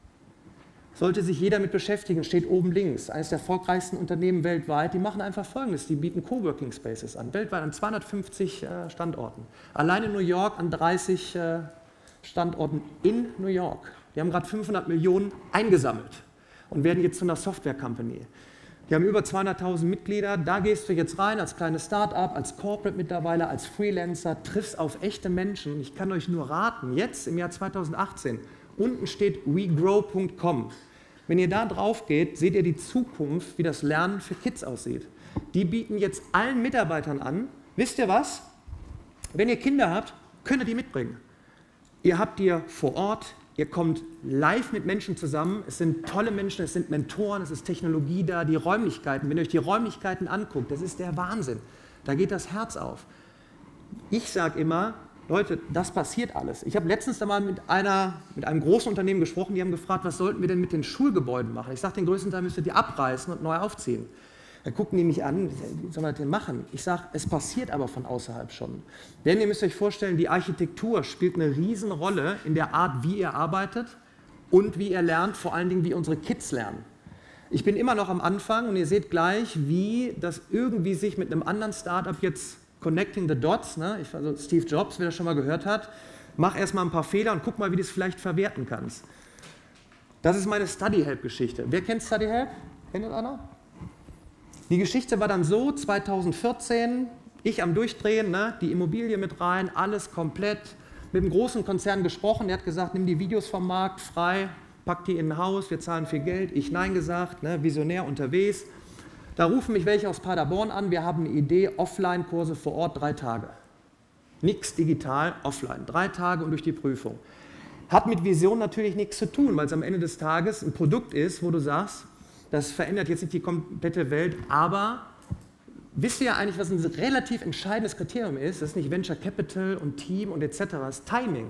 Sollte sich jeder mit beschäftigen, steht oben links. Eines der erfolgreichsten Unternehmen weltweit, die machen einfach Folgendes, die bieten Coworking Spaces an, weltweit an zweihundertfünfzig äh, Standorten. Allein in New York an dreißig äh, Standorten in New York. Die haben gerade fünfhundert Millionen eingesammelt und werden jetzt zu einer Software-Company. Die haben über zweihunderttausend Mitglieder, da gehst du jetzt rein als kleines Start-up, als Corporate mittlerweile, als Freelancer, triffst auf echte Menschen. Ich kann euch nur raten, jetzt im Jahr zweitausendachtzehn, unten steht we grow punkt com. Wenn ihr da drauf geht, seht ihr die Zukunft, wie das Lernen für Kids aussieht. Die bieten jetzt allen Mitarbeitern an, wisst ihr was? Wenn ihr Kinder habt, könnt ihr die mitbringen. Ihr habt die vor Ort, ihr kommt live mit Menschen zusammen, es sind tolle Menschen, es sind Mentoren, es ist Technologie da, die Räumlichkeiten. Wenn ihr euch die Räumlichkeiten anguckt, das ist der Wahnsinn. Da geht das Herz auf. Ich sage immer, Leute, das passiert alles. Ich habe letztens einmal mit, einer, mit einem großen Unternehmen gesprochen, die haben gefragt, was sollten wir denn mit den Schulgebäuden machen? Ich sage, den größten Teil müsst ihr die abreißen und neu aufziehen. Da gucken die mich an, wie soll man das denn machen? Ich sage, es passiert aber von außerhalb schon. Denn ihr müsst euch vorstellen, die Architektur spielt eine Riesenrolle in der Art, wie ihr arbeitet und wie ihr lernt, vor allen Dingen, wie unsere Kids lernen. Ich bin immer noch am Anfang und ihr seht gleich, wie das irgendwie sich mit einem anderen Startup jetzt Connecting the Dots, ne? Ich, also Steve Jobs, wer das schon mal gehört hat, mach erstmal ein paar Fehler und guck mal, wie du es vielleicht verwerten kannst. Das ist meine Study Help-Geschichte. Wer kennt Study Help? Kennt das einer? Die Geschichte war dann so, zweitausendvierzehn, ich am Durchdrehen, ne? Die Immobilie mit rein, alles komplett, mit einem großen Konzern gesprochen, der hat gesagt, nimm die Videos vom Markt frei, pack die in ein Haus, wir zahlen viel Geld, ich nein gesagt, ne? Visionär unterwegs. Da rufen mich welche aus Paderborn an, wir haben eine Idee, Offline-Kurse vor Ort, drei Tage. Nichts digital, offline, drei Tage und durch die Prüfung. Hat mit Vision natürlich nichts zu tun, weil es am Ende des Tages ein Produkt ist, wo du sagst, das verändert jetzt nicht die komplette Welt, aber wisst ihr eigentlich, was ein relativ entscheidendes Kriterium ist? Das ist nicht Venture Capital und Team und et cetera, das ist Timing.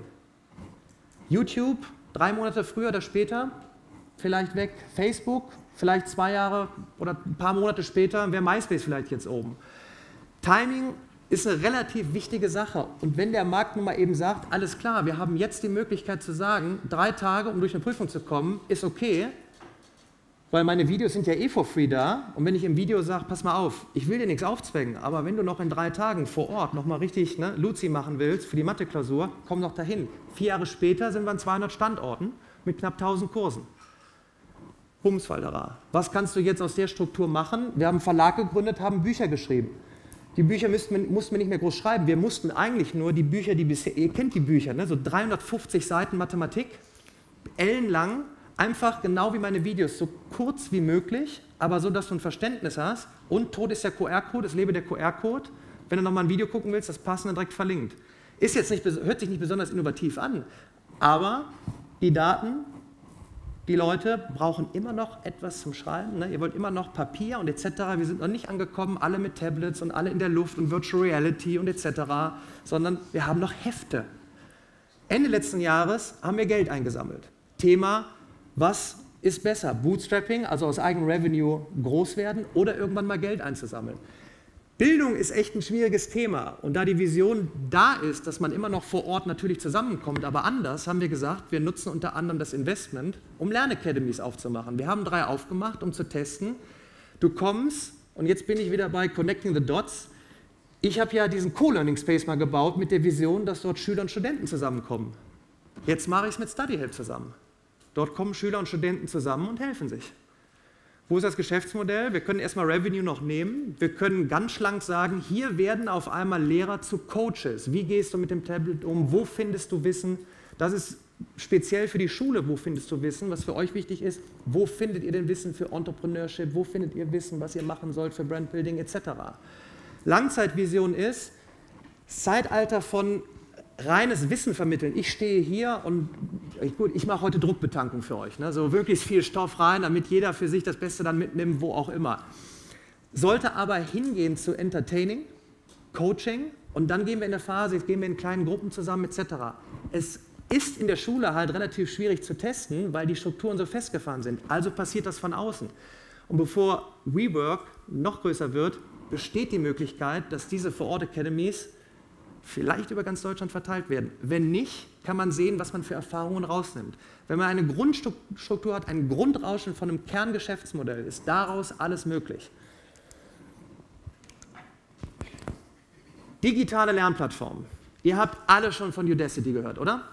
YouTube, drei Monate früher oder später, vielleicht weg. Facebook, vielleicht zwei Jahre oder ein paar Monate später, wäre MySpace vielleicht jetzt oben. Timing ist eine relativ wichtige Sache. Und wenn der Markt nun mal eben sagt, alles klar, wir haben jetzt die Möglichkeit zu sagen, drei Tage, um durch eine Prüfung zu kommen, ist okay, weil meine Videos sind ja eh for free da. Und wenn ich im Video sage, pass mal auf, ich will dir nichts aufzwängen, aber wenn du noch in drei Tagen vor Ort nochmal richtig ne, Luzi machen willst für die Mathe-Klausur, komm doch dahin. Vier Jahre später sind wir an zweihundert Standorten mit knapp tausend Kursen. Bumsfallerei. Was kannst du jetzt aus der Struktur machen? Wir haben einen Verlag gegründet, haben Bücher geschrieben. Die Bücher müssten wir, mussten wir nicht mehr groß schreiben. Wir mussten eigentlich nur die Bücher, die bisher, ihr kennt die Bücher, ne? So dreihundertfünfzig Seiten Mathematik, ellenlang, einfach genau wie meine Videos, so kurz wie möglich, aber so, dass du ein Verständnis hast. Und tot ist der Q R-Code, es lebe der Q R-Code. Wenn du nochmal ein Video gucken willst, das passende direkt verlinkt. Ist jetzt nicht, hört sich nicht besonders innovativ an, aber die Daten, die Leute brauchen immer noch etwas zum Schreiben. Ne? Ihr wollt immer noch Papier und et cetera. Wir sind noch nicht angekommen, alle mit Tablets und alle in der Luft und Virtual Reality und et cetera, sondern wir haben noch Hefte. Ende letzten Jahres haben wir Geld eingesammelt. Thema, was ist besser? Bootstrapping, also aus eigenem Revenue groß werden oder irgendwann mal Geld einzusammeln. Bildung ist echt ein schwieriges Thema und da die Vision da ist, dass man immer noch vor Ort natürlich zusammenkommt, aber anders, haben wir gesagt, wir nutzen unter anderem das Investment, um Lernacademies aufzumachen. Wir haben drei aufgemacht, um zu testen. Du kommst, und jetzt bin ich wieder bei Connecting the Dots, ich habe ja diesen Co-Learning Space mal gebaut mit der Vision, dass dort Schüler und Studenten zusammenkommen. Jetzt mache ich es mit StudyHelp zusammen. Dort kommen Schüler und Studenten zusammen und helfen sich. Wo ist das Geschäftsmodell? Wir können erstmal Revenue noch nehmen. Wir können ganz schlank sagen, hier werden auf einmal Lehrer zu Coaches. Wie gehst du mit dem Tablet um? Wo findest du Wissen? Das ist speziell für die Schule, wo findest du Wissen? Was für euch wichtig ist, wo findet ihr denn Wissen für Entrepreneurship? Wo findet ihr Wissen, was ihr machen sollt für Brandbuilding et cetera? Langzeitvision ist, Zeitalter von reines Wissen vermitteln. Ich stehe hier und gut, ich mache heute Druckbetankung für euch. Ne? So möglichst viel Stoff rein, damit jeder für sich das Beste dann mitnimmt, wo auch immer. Sollte aber hingehen zu Entertaining, Coaching und dann gehen wir in der Phase, jetzt gehen wir in kleinen Gruppen zusammen et cetera. Es ist in der Schule halt relativ schwierig zu testen, weil die Strukturen so festgefahren sind. Also passiert das von außen. Und bevor WeWork noch größer wird, besteht die Möglichkeit, dass diese Vor-Ort-Academies vielleicht über ganz Deutschland verteilt werden. Wenn nicht, kann man sehen, was man für Erfahrungen rausnimmt. Wenn man eine Grundstruktur hat, ein Grundrauschen von einem Kerngeschäftsmodell, ist daraus alles möglich. Digitale Lernplattformen. Ihr habt alle schon von Udacity gehört, oder?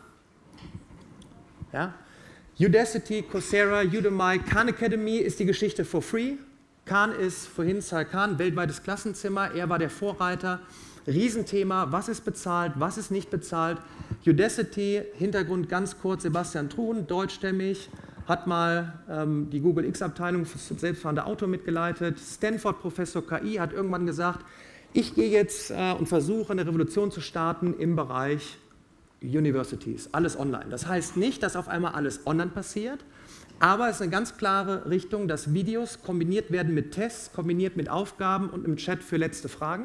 Ja? Udacity, Coursera, Udemy, Khan Academy ist die Geschichte for free. Khan ist vorhin Sal Khan, weltweites Klassenzimmer. Er war der Vorreiter. Riesenthema, was ist bezahlt, was ist nicht bezahlt. Udacity, Hintergrund ganz kurz, Sebastian Truhn, deutschstämmig, hat mal ähm, die Google X-Abteilung für das selbstfahrende Auto mitgeleitet. Stanford-Professor K I hat irgendwann gesagt, ich gehe jetzt äh, und versuche eine Revolution zu starten im Bereich Universities, alles online. Das heißt nicht, dass auf einmal alles online passiert, aber es ist eine ganz klare Richtung, dass Videos kombiniert werden mit Tests, kombiniert mit Aufgaben und im Chat für letzte Fragen.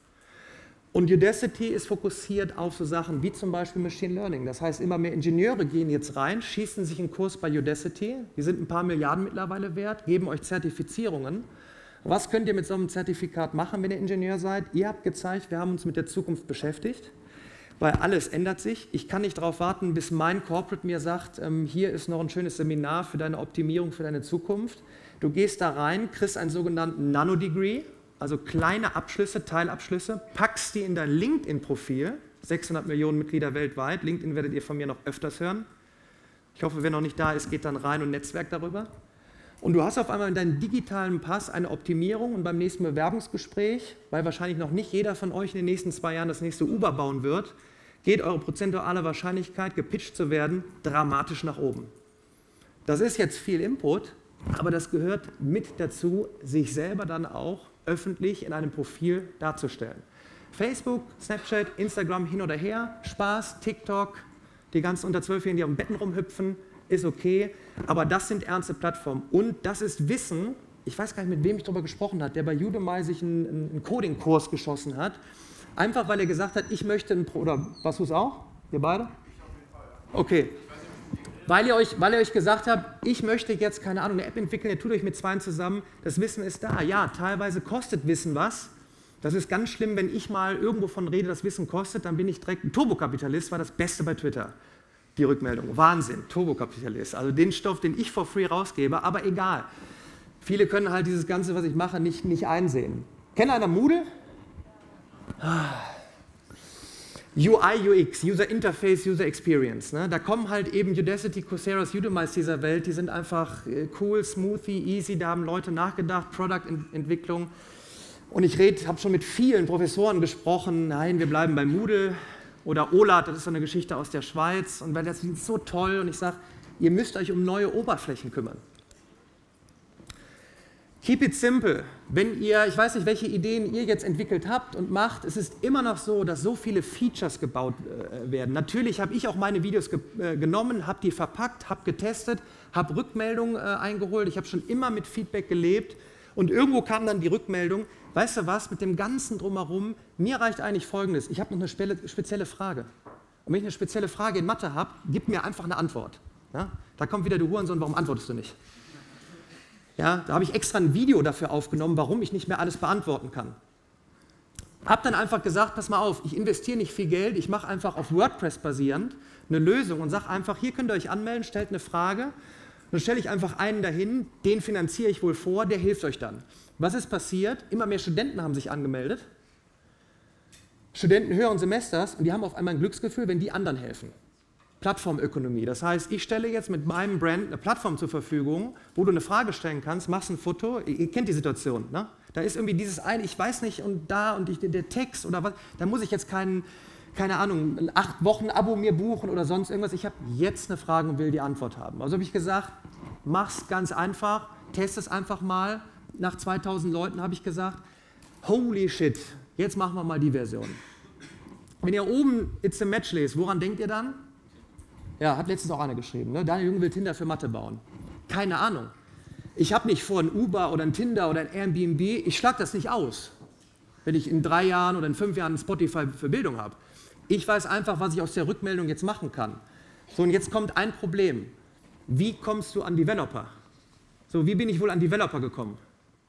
Und Udacity ist fokussiert auf so Sachen wie zum Beispiel Machine Learning. Das heißt, immer mehr Ingenieure gehen jetzt rein, schießen sich einen Kurs bei Udacity, die sind ein paar Milliarden mittlerweile wert, geben euch Zertifizierungen. Was könnt ihr mit so einem Zertifikat machen, wenn ihr Ingenieur seid? Ihr habt gezeigt, wir haben uns mit der Zukunft beschäftigt, weil alles ändert sich. Ich kann nicht darauf warten, bis mein Corporate mir sagt, ähm, hier ist noch ein schönes Seminar für deine Optimierung, für deine Zukunft. Du gehst da rein, kriegst einen sogenannten Nano-Degree, also kleine Abschlüsse, Teilabschlüsse, packst die in dein LinkedIn-Profil, sechshundert Millionen Mitglieder weltweit, LinkedIn werdet ihr von mir noch öfters hören. Ich hoffe, wer noch nicht da ist, geht dann rein und netzwerkt darüber. Und du hast auf einmal in deinem digitalen Pass eine Optimierung und beim nächsten Bewerbungsgespräch, weil wahrscheinlich noch nicht jeder von euch in den nächsten zwei Jahren das nächste Uber bauen wird, geht eure prozentuale Wahrscheinlichkeit, gepitcht zu werden, dramatisch nach oben. Das ist jetzt viel Input, aber das gehört mit dazu, sich selber dann auch öffentlich in einem Profil darzustellen. Facebook, Snapchat, Instagram hin oder her, Spaß, TikTok, die ganzen unter zwölfjährigen, die auf dem Betten rumhüpfen, ist okay, aber das sind ernste Plattformen und das ist Wissen, ich weiß gar nicht, mit wem ich darüber gesprochen habe, der bei Udemy sich einen, einen Coding-Kurs geschossen hat, einfach weil er gesagt hat, ich möchte, ein Pro oder was du es auch? Ihr beide? Okay. Weil ihr, euch, weil ihr euch gesagt habt, ich möchte jetzt, keine Ahnung, eine App entwickeln, ihr tut euch mit zweien zusammen, das Wissen ist da. Ja, teilweise kostet Wissen was. Das ist ganz schlimm, wenn ich mal irgendwo von rede, das Wissen kostet, dann bin ich direkt ein Turbokapitalist, war das Beste bei Twitter. Die Rückmeldung, Wahnsinn, Turbokapitalist. Also den Stoff, den ich for free rausgebe, aber egal. Viele können halt dieses Ganze, was ich mache, nicht, nicht einsehen. Kennt einer Moodle? U I, U X, User Interface, User Experience. Ne? Da kommen halt eben Udacity, Coursera, Udemy dieser Welt, die sind einfach cool, smoothie, easy, da haben Leute nachgedacht, Product-Entwicklung. Und ich habe schon mit vielen Professoren gesprochen, nein, wir bleiben bei Moodle oder OLAT, das ist so eine Geschichte aus der Schweiz und weil das ist so toll und ich sage, ihr müsst euch um neue Oberflächen kümmern. Keep it simple. Wenn ihr, ich weiß nicht, welche Ideen ihr jetzt entwickelt habt und macht, es ist immer noch so, dass so viele Features gebaut äh, werden. Natürlich habe ich auch meine Videos ge äh, genommen, habe die verpackt, habe getestet, habe Rückmeldungen äh, eingeholt. Ich habe schon immer mit Feedback gelebt und irgendwo kam dann die Rückmeldung, weißt du was, mit dem Ganzen drumherum, mir reicht eigentlich Folgendes, ich habe noch eine spe spezielle Frage. Und wenn ich eine spezielle Frage in Mathe habe, gib mir einfach eine Antwort. Ja? Da kommt wieder der Hurensohn, warum antwortest du nicht? Ja, da habe ich extra ein Video dafür aufgenommen, warum ich nicht mehr alles beantworten kann. Habe dann einfach gesagt, pass mal auf, ich investiere nicht viel Geld, ich mache einfach auf WordPress basierend eine Lösung und sage einfach, hier könnt ihr euch anmelden, stellt eine Frage, dann stelle ich einfach einen dahin, den finanziere ich wohl vor, der hilft euch dann. Was ist passiert? Immer mehr Studenten haben sich angemeldet, Studenten höheren Semesters, und die haben auf einmal ein Glücksgefühl, wenn die anderen helfen. Plattformökonomie. Das heißt, ich stelle jetzt mit meinem Brand eine Plattform zur Verfügung, wo du eine Frage stellen kannst, machst ein Foto, ihr, ihr kennt die Situation, ne? Da ist irgendwie dieses eine, ich weiß nicht, und da und ich, der Text oder was, da muss ich jetzt keinen, keine Ahnung, ein acht Wochen Abo mir buchen oder sonst irgendwas. Ich habe jetzt eine Frage und will die Antwort haben. Also habe ich gesagt, mach's ganz einfach, test es einfach mal. Nach zweitausend Leuten habe ich gesagt, holy shit, jetzt machen wir mal die Version. Wenn ihr oben It's a Match lest, woran denkt ihr dann? Ja, hat letztens auch einer geschrieben, ne? Daniel Jung will Tinder für Mathe bauen. Keine Ahnung. Ich habe nicht vor, ein Uber oder ein Tinder oder ein Airbnb, ich schlage das nicht aus, wenn ich in drei Jahren oder in fünf Jahren ein Spotify für Bildung habe. Ich weiß einfach, was ich aus der Rückmeldung jetzt machen kann. So, und jetzt kommt ein Problem. Wie kommst du an Developer? So, wie bin ich wohl an Developer gekommen?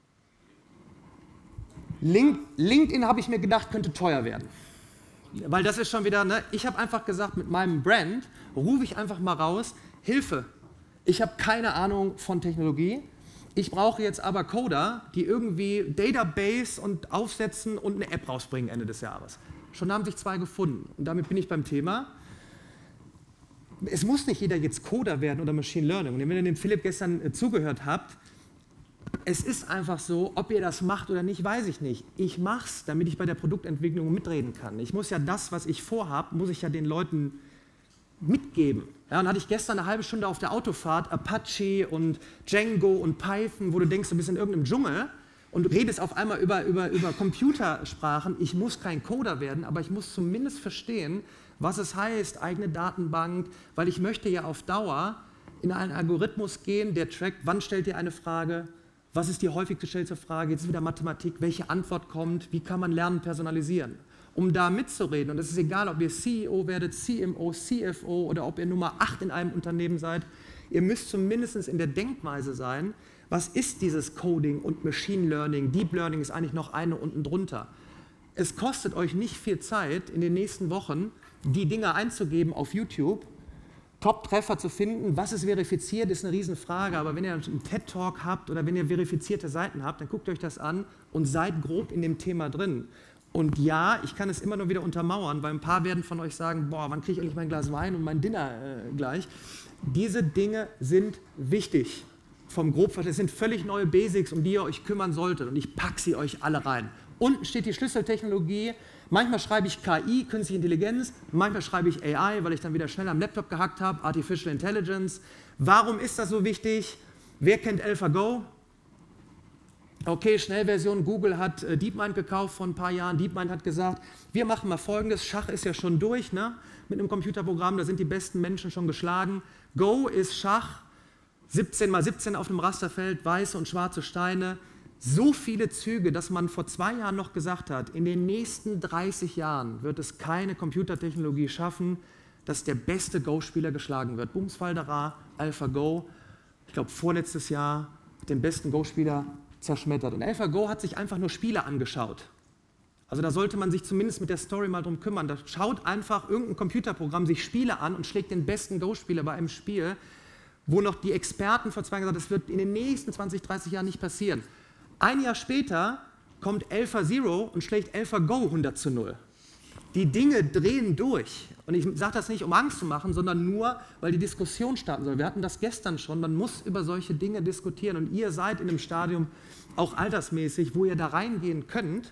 Link, LinkedIn, habe ich mir gedacht, könnte teuer werden. Weil das ist schon wieder, ne? Ich habe einfach gesagt, mit meinem Brand rufe ich einfach mal raus, Hilfe, ich habe keine Ahnung von Technologie, ich brauche jetzt aber Coder, die irgendwie Database und aufsetzen und eine App rausbringen Ende des Jahres. Schon haben sich zwei gefunden und damit bin ich beim Thema. Es muss nicht jeder jetzt Coder werden oder Machine Learning. Und wenn ihr dem Philipp gestern äh, zugehört habt, es ist einfach so, ob ihr das macht oder nicht, weiß ich nicht. Ich mache es, damit ich bei der Produktentwicklung mitreden kann. Ich muss ja das, was ich vorhabe, muss ich ja den Leuten mitgeben. Ja, und hatte ich gestern eine halbe Stunde auf der Autofahrt Apache und Django und Python, wo du denkst, du bist in irgendeinem Dschungel und du redest auf einmal über, über, über Computersprachen. Ich muss kein Coder werden, aber ich muss zumindest verstehen, was es heißt, eigene Datenbank, weil ich möchte ja auf Dauer in einen Algorithmus gehen, der trackt, wann stellt ihr eine Frage, was ist die häufig gestellte Frage, jetzt ist wieder Mathematik, welche Antwort kommt, wie kann man Lernen personalisieren. Um da mitzureden, und es ist egal, ob ihr C E O werdet, C M O, C F O oder ob ihr Nummer acht in einem Unternehmen seid, ihr müsst zumindest in der Denkweise sein, was ist dieses Coding und Machine Learning, Deep Learning ist eigentlich noch eine unten drunter. Es kostet euch nicht viel Zeit, in den nächsten Wochen die Dinge einzugeben auf YouTube, Top-Treffer zu finden, was ist verifiziert, ist eine Riesenfrage, aber wenn ihr einen TED-Talk habt oder wenn ihr verifizierte Seiten habt, dann guckt euch das an und seid grob in dem Thema drin. Und ja, ich kann es immer nur wieder untermauern, weil ein paar werden von euch sagen, boah, wann kriege ich endlich mein Glas Wein und mein Dinner äh, gleich. Diese Dinge sind wichtig. Vom Grobverständnis, das sind völlig neue Basics, um die ihr euch kümmern solltet und ich packe sie euch alle rein. Unten steht die Schlüsseltechnologie, manchmal schreibe ich K I, Künstliche Intelligenz, manchmal schreibe ich A I, weil ich dann wieder schnell am Laptop gehackt habe, Artificial Intelligence. Warum ist das so wichtig? Wer kennt AlphaGo? Okay, Schnellversion, Google hat äh, DeepMind gekauft vor ein paar Jahren. DeepMind hat gesagt, wir machen mal Folgendes, Schach ist ja schon durch, ne? Mit einem Computerprogramm, da sind die besten Menschen schon geschlagen. Go ist Schach, siebzehn mal siebzehn auf einem Rasterfeld, weiße und schwarze Steine. So viele Züge, dass man vor zwei Jahren noch gesagt hat, in den nächsten dreißig Jahren wird es keine Computertechnologie schaffen, dass der beste Go-Spieler geschlagen wird. Bumsfaldera, AlphaGo, ich glaube vorletztes Jahr, den besten Go-Spieler zerschmettert. Und AlphaGo hat sich einfach nur Spiele angeschaut. Also da sollte man sich zumindest mit der Story mal drum kümmern. Da schaut einfach irgendein Computerprogramm sich Spiele an und schlägt den besten Go-Spieler bei einem Spiel, wo noch die Experten vor zwei Jahren gesagt haben, das wird in den nächsten zwanzig, dreißig Jahren nicht passieren. Ein Jahr später kommt AlphaZero und schlägt AlphaGo hundert zu null. Die Dinge drehen durch. Und ich sage das nicht, um Angst zu machen, sondern nur, weil die Diskussion starten soll. Wir hatten das gestern schon, man muss über solche Dinge diskutieren. Und ihr seid in einem Stadium, auch altersmäßig, wo ihr da reingehen könnt.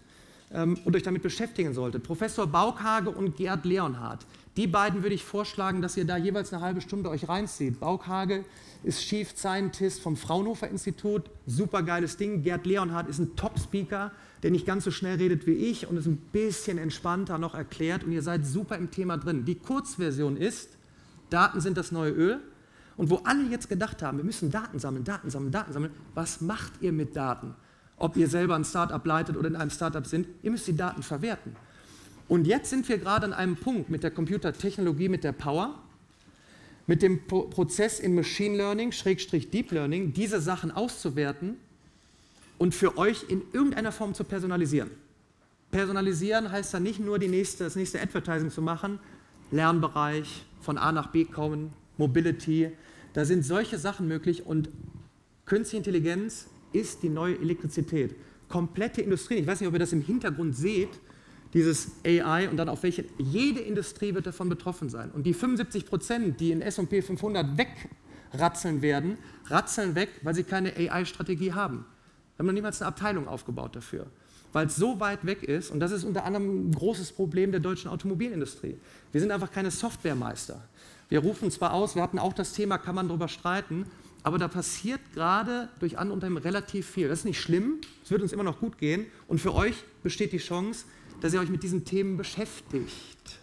ähm, und euch damit beschäftigen solltet. Professor Baukhage und Gerd Leonhardt. Die beiden würde ich vorschlagen, dass ihr da jeweils eine halbe Stunde euch reinzieht. Baukhage ist Chief Scientist vom Fraunhofer Institut, super geiles Ding. Gerd Leonhardt ist ein Top-Speaker, der nicht ganz so schnell redet wie ich und es ein bisschen entspannter noch erklärt und ihr seid super im Thema drin. Die Kurzversion ist, Daten sind das neue Öl und wo alle jetzt gedacht haben, wir müssen Daten sammeln, Daten sammeln, Daten sammeln, was macht ihr mit Daten? Ob ihr selber ein Startup leitet oder in einem Startup sind, ihr müsst die Daten verwerten. Und jetzt sind wir gerade an einem Punkt mit der Computertechnologie, mit der Power, mit dem Pro Prozess in Machine Learning, Schrägstrich Deep Learning, diese Sachen auszuwerten und für euch in irgendeiner Form zu personalisieren. Personalisieren heißt dann nicht nur die nächste, das nächste Advertising zu machen, Lernbereich, von A nach B kommen, Mobility, da sind solche Sachen möglich und künstliche Intelligenz ist die neue Elektrizität. Komplette Industrie, ich weiß nicht, ob ihr das im Hintergrund seht, dieses A I und dann auf welche, jede Industrie wird davon betroffen sein. Und die fünfundsiebzig Prozent, die in S und P fünfhundert wegratzeln werden, ratzeln weg, weil sie keine A I-Strategie haben. Wir haben noch niemals eine Abteilung aufgebaut dafür. Weil es so weit weg ist, und das ist unter anderem ein großes Problem der deutschen Automobilindustrie. Wir sind einfach keine Softwaremeister. Wir rufen zwar aus, wir hatten auch das Thema, kann man darüber streiten, aber da passiert gerade durch andere Unternehmen relativ viel. Das ist nicht schlimm, es wird uns immer noch gut gehen und für euch besteht die Chance, dass ihr euch mit diesen Themen beschäftigt.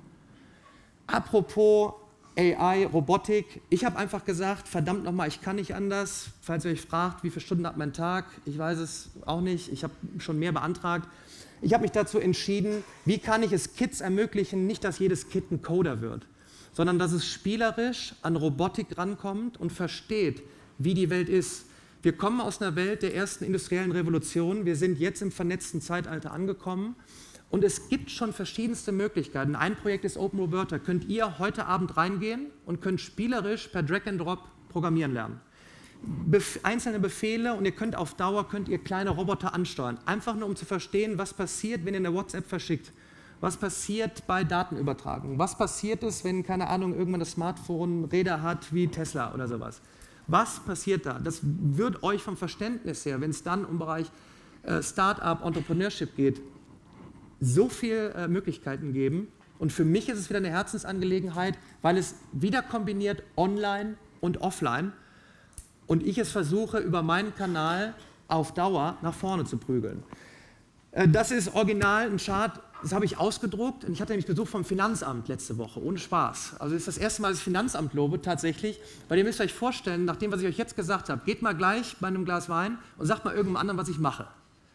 Apropos A I, Robotik, ich habe einfach gesagt, verdammt nochmal, ich kann nicht anders. Falls ihr euch fragt, wie viele Stunden hat mein Tag, ich weiß es auch nicht, ich habe schon mehr beantragt. Ich habe mich dazu entschieden, wie kann ich es Kids ermöglichen, nicht, dass jedes Kind ein Coder wird, sondern dass es spielerisch an Robotik rankommt und versteht, wie die Welt ist. Wir kommen aus einer Welt der ersten industriellen Revolution, wir sind jetzt im vernetzten Zeitalter angekommen und es gibt schon verschiedenste Möglichkeiten. Ein Projekt ist Open Roberta, könnt ihr heute Abend reingehen und könnt spielerisch per Drag and Drop programmieren lernen. Bef- einzelne Befehle und ihr könnt auf Dauer könnt ihr kleine Roboter ansteuern, einfach nur um zu verstehen, was passiert, wenn ihr eine WhatsApp verschickt. Was passiert bei Datenübertragung? Was passiert ist, wenn, keine Ahnung, irgendwann das Smartphone Räder hat wie Tesla oder sowas? Was passiert da? Das wird euch vom Verständnis her, wenn es dann um den Bereich äh, Start-up, Entrepreneurship geht, so viele äh, Möglichkeiten geben. Und für mich ist es wieder eine Herzensangelegenheit, weil es wieder kombiniert online und offline und ich es versuche, über meinen Kanal auf Dauer nach vorne zu prügeln. Äh, das ist original ein Chart, das habe ich ausgedruckt und ich hatte nämlich Besuch vom Finanzamt letzte Woche, ohne Spaß. Also das ist das erste Mal, dass ich das Finanzamt lobe, tatsächlich, weil ihr müsst euch vorstellen, nach dem, was ich euch jetzt gesagt habe, geht mal gleich bei einem Glas Wein und sagt mal irgendeinem anderen, was ich mache.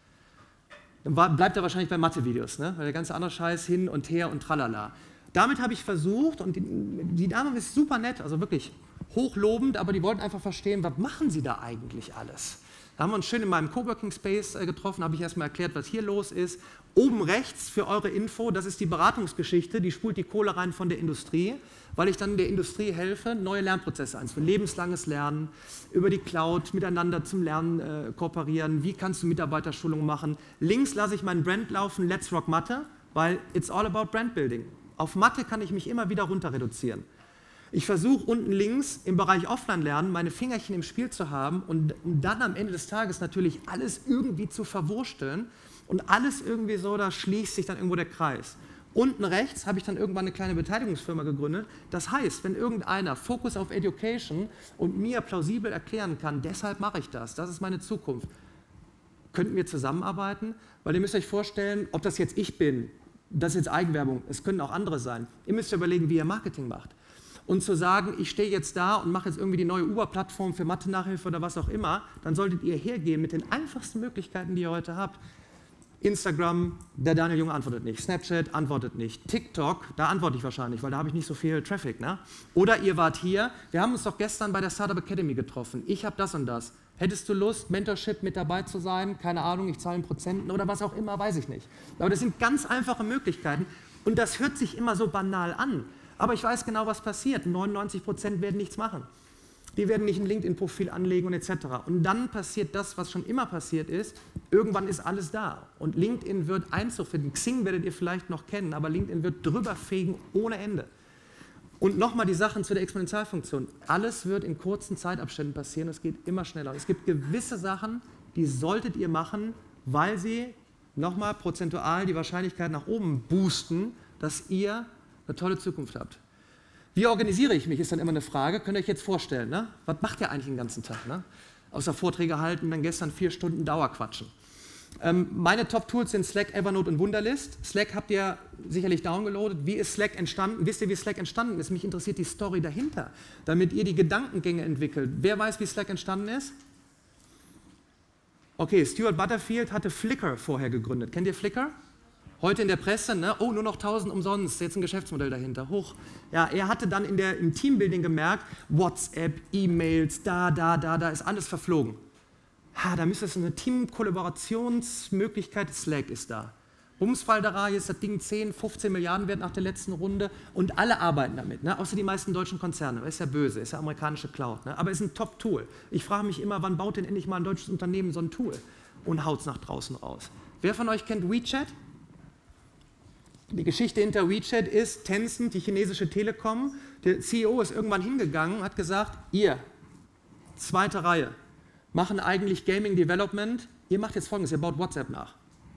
Dann bleibt er wahrscheinlich bei Mathe-Videos, ne? Weil der ganze andere Scheiß hin und her und tralala. Damit habe ich versucht, und die, die Dame ist super nett, also wirklich hochlobend, aber die wollten einfach verstehen, was machen sie da eigentlich alles? Da haben wir uns schön in meinem Coworking Space äh, getroffen, habe ich erstmal erklärt, was hier los ist. Oben rechts für eure Info, das ist die Beratungsgeschichte, die spult die Kohle rein von der Industrie, weil ich dann der Industrie helfe, neue Lernprozesse einzuführen, lebenslanges Lernen, über die Cloud miteinander zum Lernen äh, kooperieren, wie kannst du Mitarbeiterschulungen machen. Links lasse ich meinen Brand laufen, Let's Rock Mathe, weil it's all about Brand Building. Auf Mathe kann ich mich immer wieder runter reduzieren. Ich versuche unten links im Bereich Offline-Lernen meine Fingerchen im Spiel zu haben und dann am Ende des Tages natürlich alles irgendwie zu verwursteln und alles irgendwie so, da schließt sich dann irgendwo der Kreis. Unten rechts habe ich dann irgendwann eine kleine Beteiligungsfirma gegründet. Das heißt, wenn irgendeiner Focus auf Education und mir plausibel erklären kann, deshalb mache ich das, das ist meine Zukunft, könnten wir zusammenarbeiten? Weil ihr müsst euch vorstellen, ob das jetzt ich bin, das ist jetzt Eigenwerbung, es können auch andere sein. Ihr müsst überlegen, wie ihr Marketing macht. Und zu sagen, ich stehe jetzt da und mache jetzt irgendwie die neue Uber-Plattform für Mathe-Nachhilfe oder was auch immer, dann solltet ihr hergehen mit den einfachsten Möglichkeiten, die ihr heute habt. Instagram, der Daniel Junge antwortet nicht. Snapchat antwortet nicht. TikTok, da antworte ich wahrscheinlich, weil da habe ich nicht so viel Traffic. Ne? Oder ihr wart hier, wir haben uns doch gestern bei der Startup Academy getroffen. Ich habe das und das. Hättest du Lust, Mentorship mit dabei zu sein? Keine Ahnung, ich zahle in Prozenten oder was auch immer, weiß ich nicht. Aber das sind ganz einfache Möglichkeiten und das hört sich immer so banal an. Aber ich weiß genau, was passiert. neunundneunzig Prozent werden nichts machen. Die werden nicht ein LinkedIn-Profil anlegen und et cetera. Und dann passiert das, was schon immer passiert ist. Irgendwann ist alles da. Und LinkedIn wird Einzug finden. Xing werdet ihr vielleicht noch kennen, aber LinkedIn wird drüber fegen ohne Ende. Und nochmal die Sachen zu der Exponentialfunktion. Alles wird in kurzen Zeitabständen passieren. Es geht immer schneller. Es gibt gewisse Sachen, die solltet ihr machen, weil sie nochmal prozentual die Wahrscheinlichkeit nach oben boosten, dass ihr eine tolle Zukunft habt. Wie organisiere ich mich, ist dann immer eine Frage. Könnt ihr euch jetzt vorstellen, ne? Was macht ihr eigentlich den ganzen Tag? Ne? Außer Vorträge halten, dann gestern vier Stunden Dauerquatschen. Ähm, meine Top-Tools sind Slack, Evernote und Wunderlist. Slack habt ihr sicherlich downgeloadet. Wie ist Slack entstanden? Wisst ihr, wie Slack entstanden ist? Mich interessiert die Story dahinter, damit ihr die Gedankengänge entwickelt. Wer weiß, wie Slack entstanden ist? Okay, Stuart Butterfield hatte Flickr vorher gegründet. Kennt ihr Flickr? Heute in der Presse, ne? Oh, nur noch tausend umsonst, jetzt ein Geschäftsmodell dahinter, hoch. Ja, er hatte dann in der, im Teambuilding gemerkt, WhatsApp, E-Mails, da, da, da, da ist alles verflogen. Ha, da müsste es eine Team-Kollaborationsmöglichkeit, Slack ist da. Bumsfalderei ist das Ding zehn, fünfzehn Milliarden wert nach der letzten Runde und alle arbeiten damit, ne? Außer die meisten deutschen Konzerne. Das ist ja böse, ist ja amerikanische Cloud, ne? Aber ist ein Top-Tool. Ich frage mich immer, wann baut denn endlich mal ein deutsches Unternehmen so ein Tool und haut es nach draußen raus? Wer von euch kennt WeChat? Die Geschichte hinter WeChat ist, Tencent, die chinesische Telekom, der C E O ist irgendwann hingegangen und hat gesagt, ihr, zweite Reihe, machen eigentlich Gaming Development, ihr macht jetzt Folgendes, ihr baut WhatsApp nach.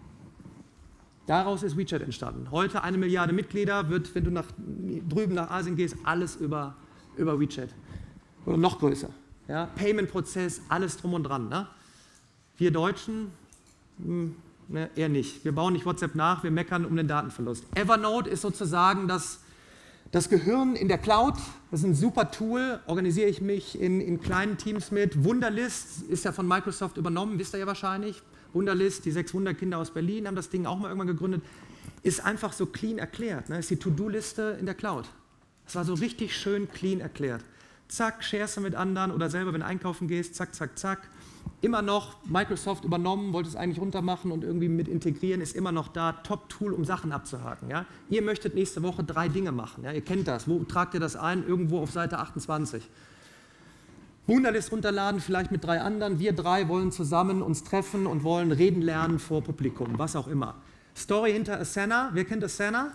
Daraus ist WeChat entstanden. Heute eine Milliarde Mitglieder, wird, wenn du nach, drüben nach Asien gehst, alles über, über WeChat. Oder noch größer. Ja? Payment-Prozess, alles drum und dran. Ne? Wir Deutschen, mh, Ne, eher nicht. Wir bauen nicht WhatsApp nach, wir meckern um den Datenverlust. Evernote ist sozusagen das, das Gehirn in der Cloud. Das ist ein super Tool, organisiere ich mich in, in kleinen Teams mit. Wunderlist ist ja von Microsoft übernommen, wisst ihr ja wahrscheinlich. Wunderlist, die sechs Wunderkinder aus Berlin haben das Ding auch mal irgendwann gegründet. Ist einfach so clean erklärt. Ne? Ist die To-Do-Liste in der Cloud. Das war so richtig schön clean erklärt. Zack, sharest du mit anderen oder selber, wenn du einkaufen gehst, zack, zack, zack. Immer noch Microsoft übernommen, wollte es eigentlich runtermachen und irgendwie mit integrieren, ist immer noch da, Top-Tool, um Sachen abzuhaken. Ja? Ihr möchtet nächste Woche drei Dinge machen, ja? Ihr kennt das, wo tragt ihr das ein? Irgendwo auf Seite achtundzwanzig. Wunderlist runterladen, vielleicht mit drei anderen, wir drei wollen zusammen uns treffen und wollen reden lernen vor Publikum, was auch immer. Story hinter Asana, wer kennt Asana?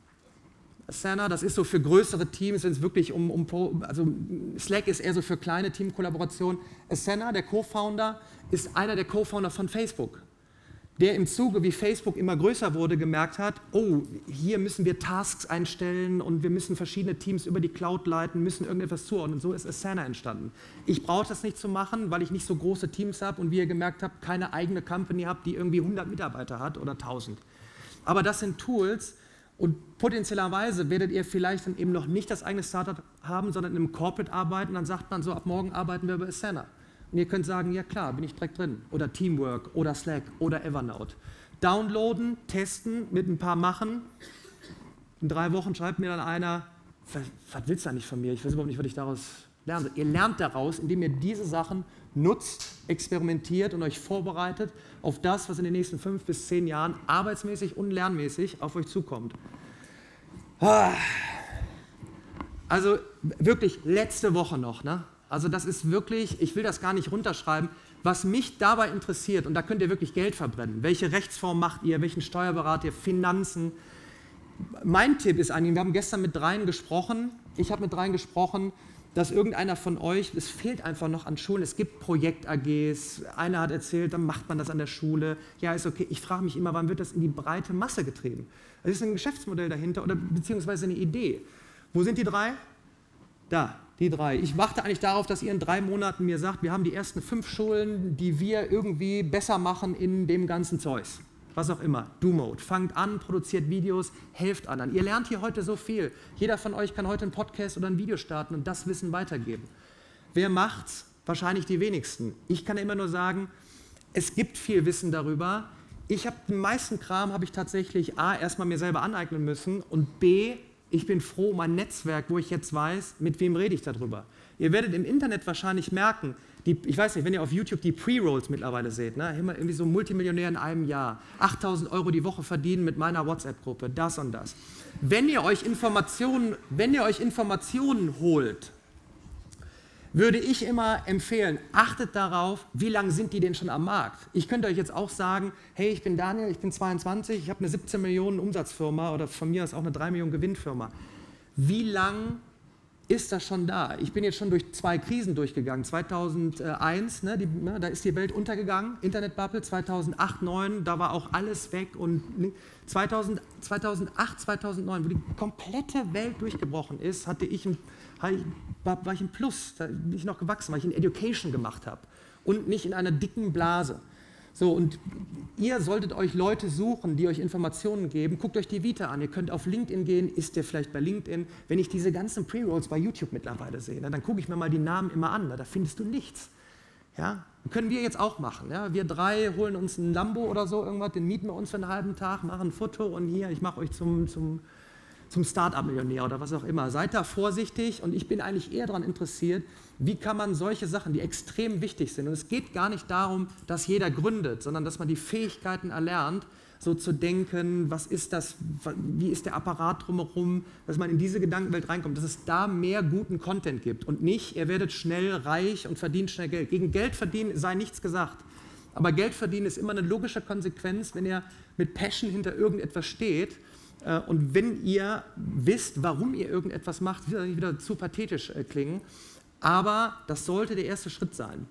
Asana, das ist so für größere Teams, wenn es wirklich um, um, also Slack ist eher so für kleine Teamkollaborationen. Asana, der Co-Founder, ist einer der Co-Founder von Facebook, der im Zuge, wie Facebook immer größer wurde, gemerkt hat, oh, hier müssen wir Tasks einstellen und wir müssen verschiedene Teams über die Cloud leiten, müssen irgendetwas zuordnen. Und so ist Asana entstanden. Ich brauche das nicht zu machen, weil ich nicht so große Teams habe und wie ihr gemerkt habt, keine eigene Company habe, die irgendwie hundert Mitarbeiter hat oder tausend. Aber das sind Tools, und potenziellerweise werdet ihr vielleicht dann eben noch nicht das eigene Startup haben, sondern in einem Corporate arbeiten. Dann sagt man so, ab morgen arbeiten wir über Asana. Und ihr könnt sagen, ja klar, bin ich direkt drin. Oder Teamwork, oder Slack, oder Evernote. Downloaden, testen, mit ein paar machen. In drei Wochen schreibt mir dann einer, was, was willst du eigentlich von mir? Ich weiß überhaupt nicht, was ich daraus lerne. Ihr lernt daraus, indem ihr diese Sachen nutzt, experimentiert und euch vorbereitet auf das, was in den nächsten fünf bis zehn Jahren arbeitsmäßig und lernmäßig auf euch zukommt. Also wirklich letzte Woche noch, ne? Also das ist wirklich, ich will das gar nicht runterschreiben, was mich dabei interessiert, und da könnt ihr wirklich Geld verbrennen. Welche Rechtsform macht ihr, welchen Steuerberater, Finanzen? Mein Tipp ist eigentlich, wir haben gestern mit dreien gesprochen, ich habe mit dreien gesprochen, dass irgendeiner von euch, es fehlt einfach noch an Schulen, es gibt Projekt-A Gs, einer hat erzählt, dann macht man das an der Schule, ja ist okay, ich frage mich immer, wann wird das in die breite Masse getrieben? Es ist ein Geschäftsmodell dahinter oder beziehungsweise eine Idee. Wo sind die drei? Da, die drei. Ich warte eigentlich darauf, dass ihr in drei Monaten mir sagt, wir haben die ersten fünf Schulen, die wir irgendwie besser machen in dem ganzen Zeugs. Was auch immer, Do-Mode. Fangt an, produziert Videos, helft anderen. Ihr lernt hier heute so viel. Jeder von euch kann heute einen Podcast oder ein Video starten und das Wissen weitergeben. Wer macht's? Wahrscheinlich die wenigsten. Ich kann immer nur sagen, es gibt viel Wissen darüber. Ich habe den meisten Kram habe ich tatsächlich A, erstmal mir selber aneignen müssen und B, ich bin froh um ein Netzwerk, wo ich jetzt weiß, mit wem rede ich darüber. Ihr werdet im Internet wahrscheinlich merken, die, ich weiß nicht, wenn ihr auf YouTube die Pre-Rolls mittlerweile seht, ne, immer irgendwie so Multimillionär in einem Jahr, achttausend Euro die Woche verdienen mit meiner WhatsApp-Gruppe, das und das. Wenn ihr euch Informationen, wenn ihr euch Informationen holt, würde ich immer empfehlen, achtet darauf, wie lange sind die denn schon am Markt. Ich könnte euch jetzt auch sagen, hey, ich bin Daniel, ich bin zweiundzwanzig, ich habe eine siebzehn Millionen Umsatzfirma oder von mir ist auch eine drei Millionen Gewinnfirma. Wie lang ist das schon da. Ich bin jetzt schon durch zwei Krisen durchgegangen. zweitausendeins, ne, die, ne, da ist die Welt untergegangen, Internetbubble, zweitausendacht, zweitausendneun, da war auch alles weg. Und zweitausend, zweitausendacht, zweitausendneun, wo die komplette Welt durchgebrochen ist, hatte ich ein, war, war ich ein Plus, da bin ich noch gewachsen, weil ich in Education gemacht habe und nicht in einer dicken Blase. So, und ihr solltet euch Leute suchen, die euch Informationen geben. Guckt euch die Vita an. Ihr könnt auf LinkedIn gehen. Ist der vielleicht bei LinkedIn? Wenn ich diese ganzen Pre-Rolls bei YouTube mittlerweile sehe, dann gucke ich mir mal die Namen immer an. Da findest du nichts. Ja? Können wir jetzt auch machen. Ja? Wir drei holen uns ein Lambo oder so, irgendwas, den mieten wir uns für einen halben Tag, machen ein Foto und hier, ich mache euch zum, zum, zum Start-up-Millionär oder was auch immer. Seid da vorsichtig und ich bin eigentlich eher daran interessiert, wie kann man solche Sachen, die extrem wichtig sind, und es geht gar nicht darum, dass jeder gründet, sondern dass man die Fähigkeiten erlernt, so zu denken, was ist das, wie ist der Apparat drumherum, dass man in diese Gedankenwelt reinkommt, dass es da mehr guten Content gibt und nicht, ihr werdet schnell reich und verdient schnell Geld. Gegen Geld verdienen sei nichts gesagt, aber Geld verdienen ist immer eine logische Konsequenz, wenn ihr mit Passion hinter irgendetwas steht. Und wenn ihr wisst, warum ihr irgendetwas macht, will nicht wieder zu pathetisch klingen, aber das sollte der erste Schritt sein.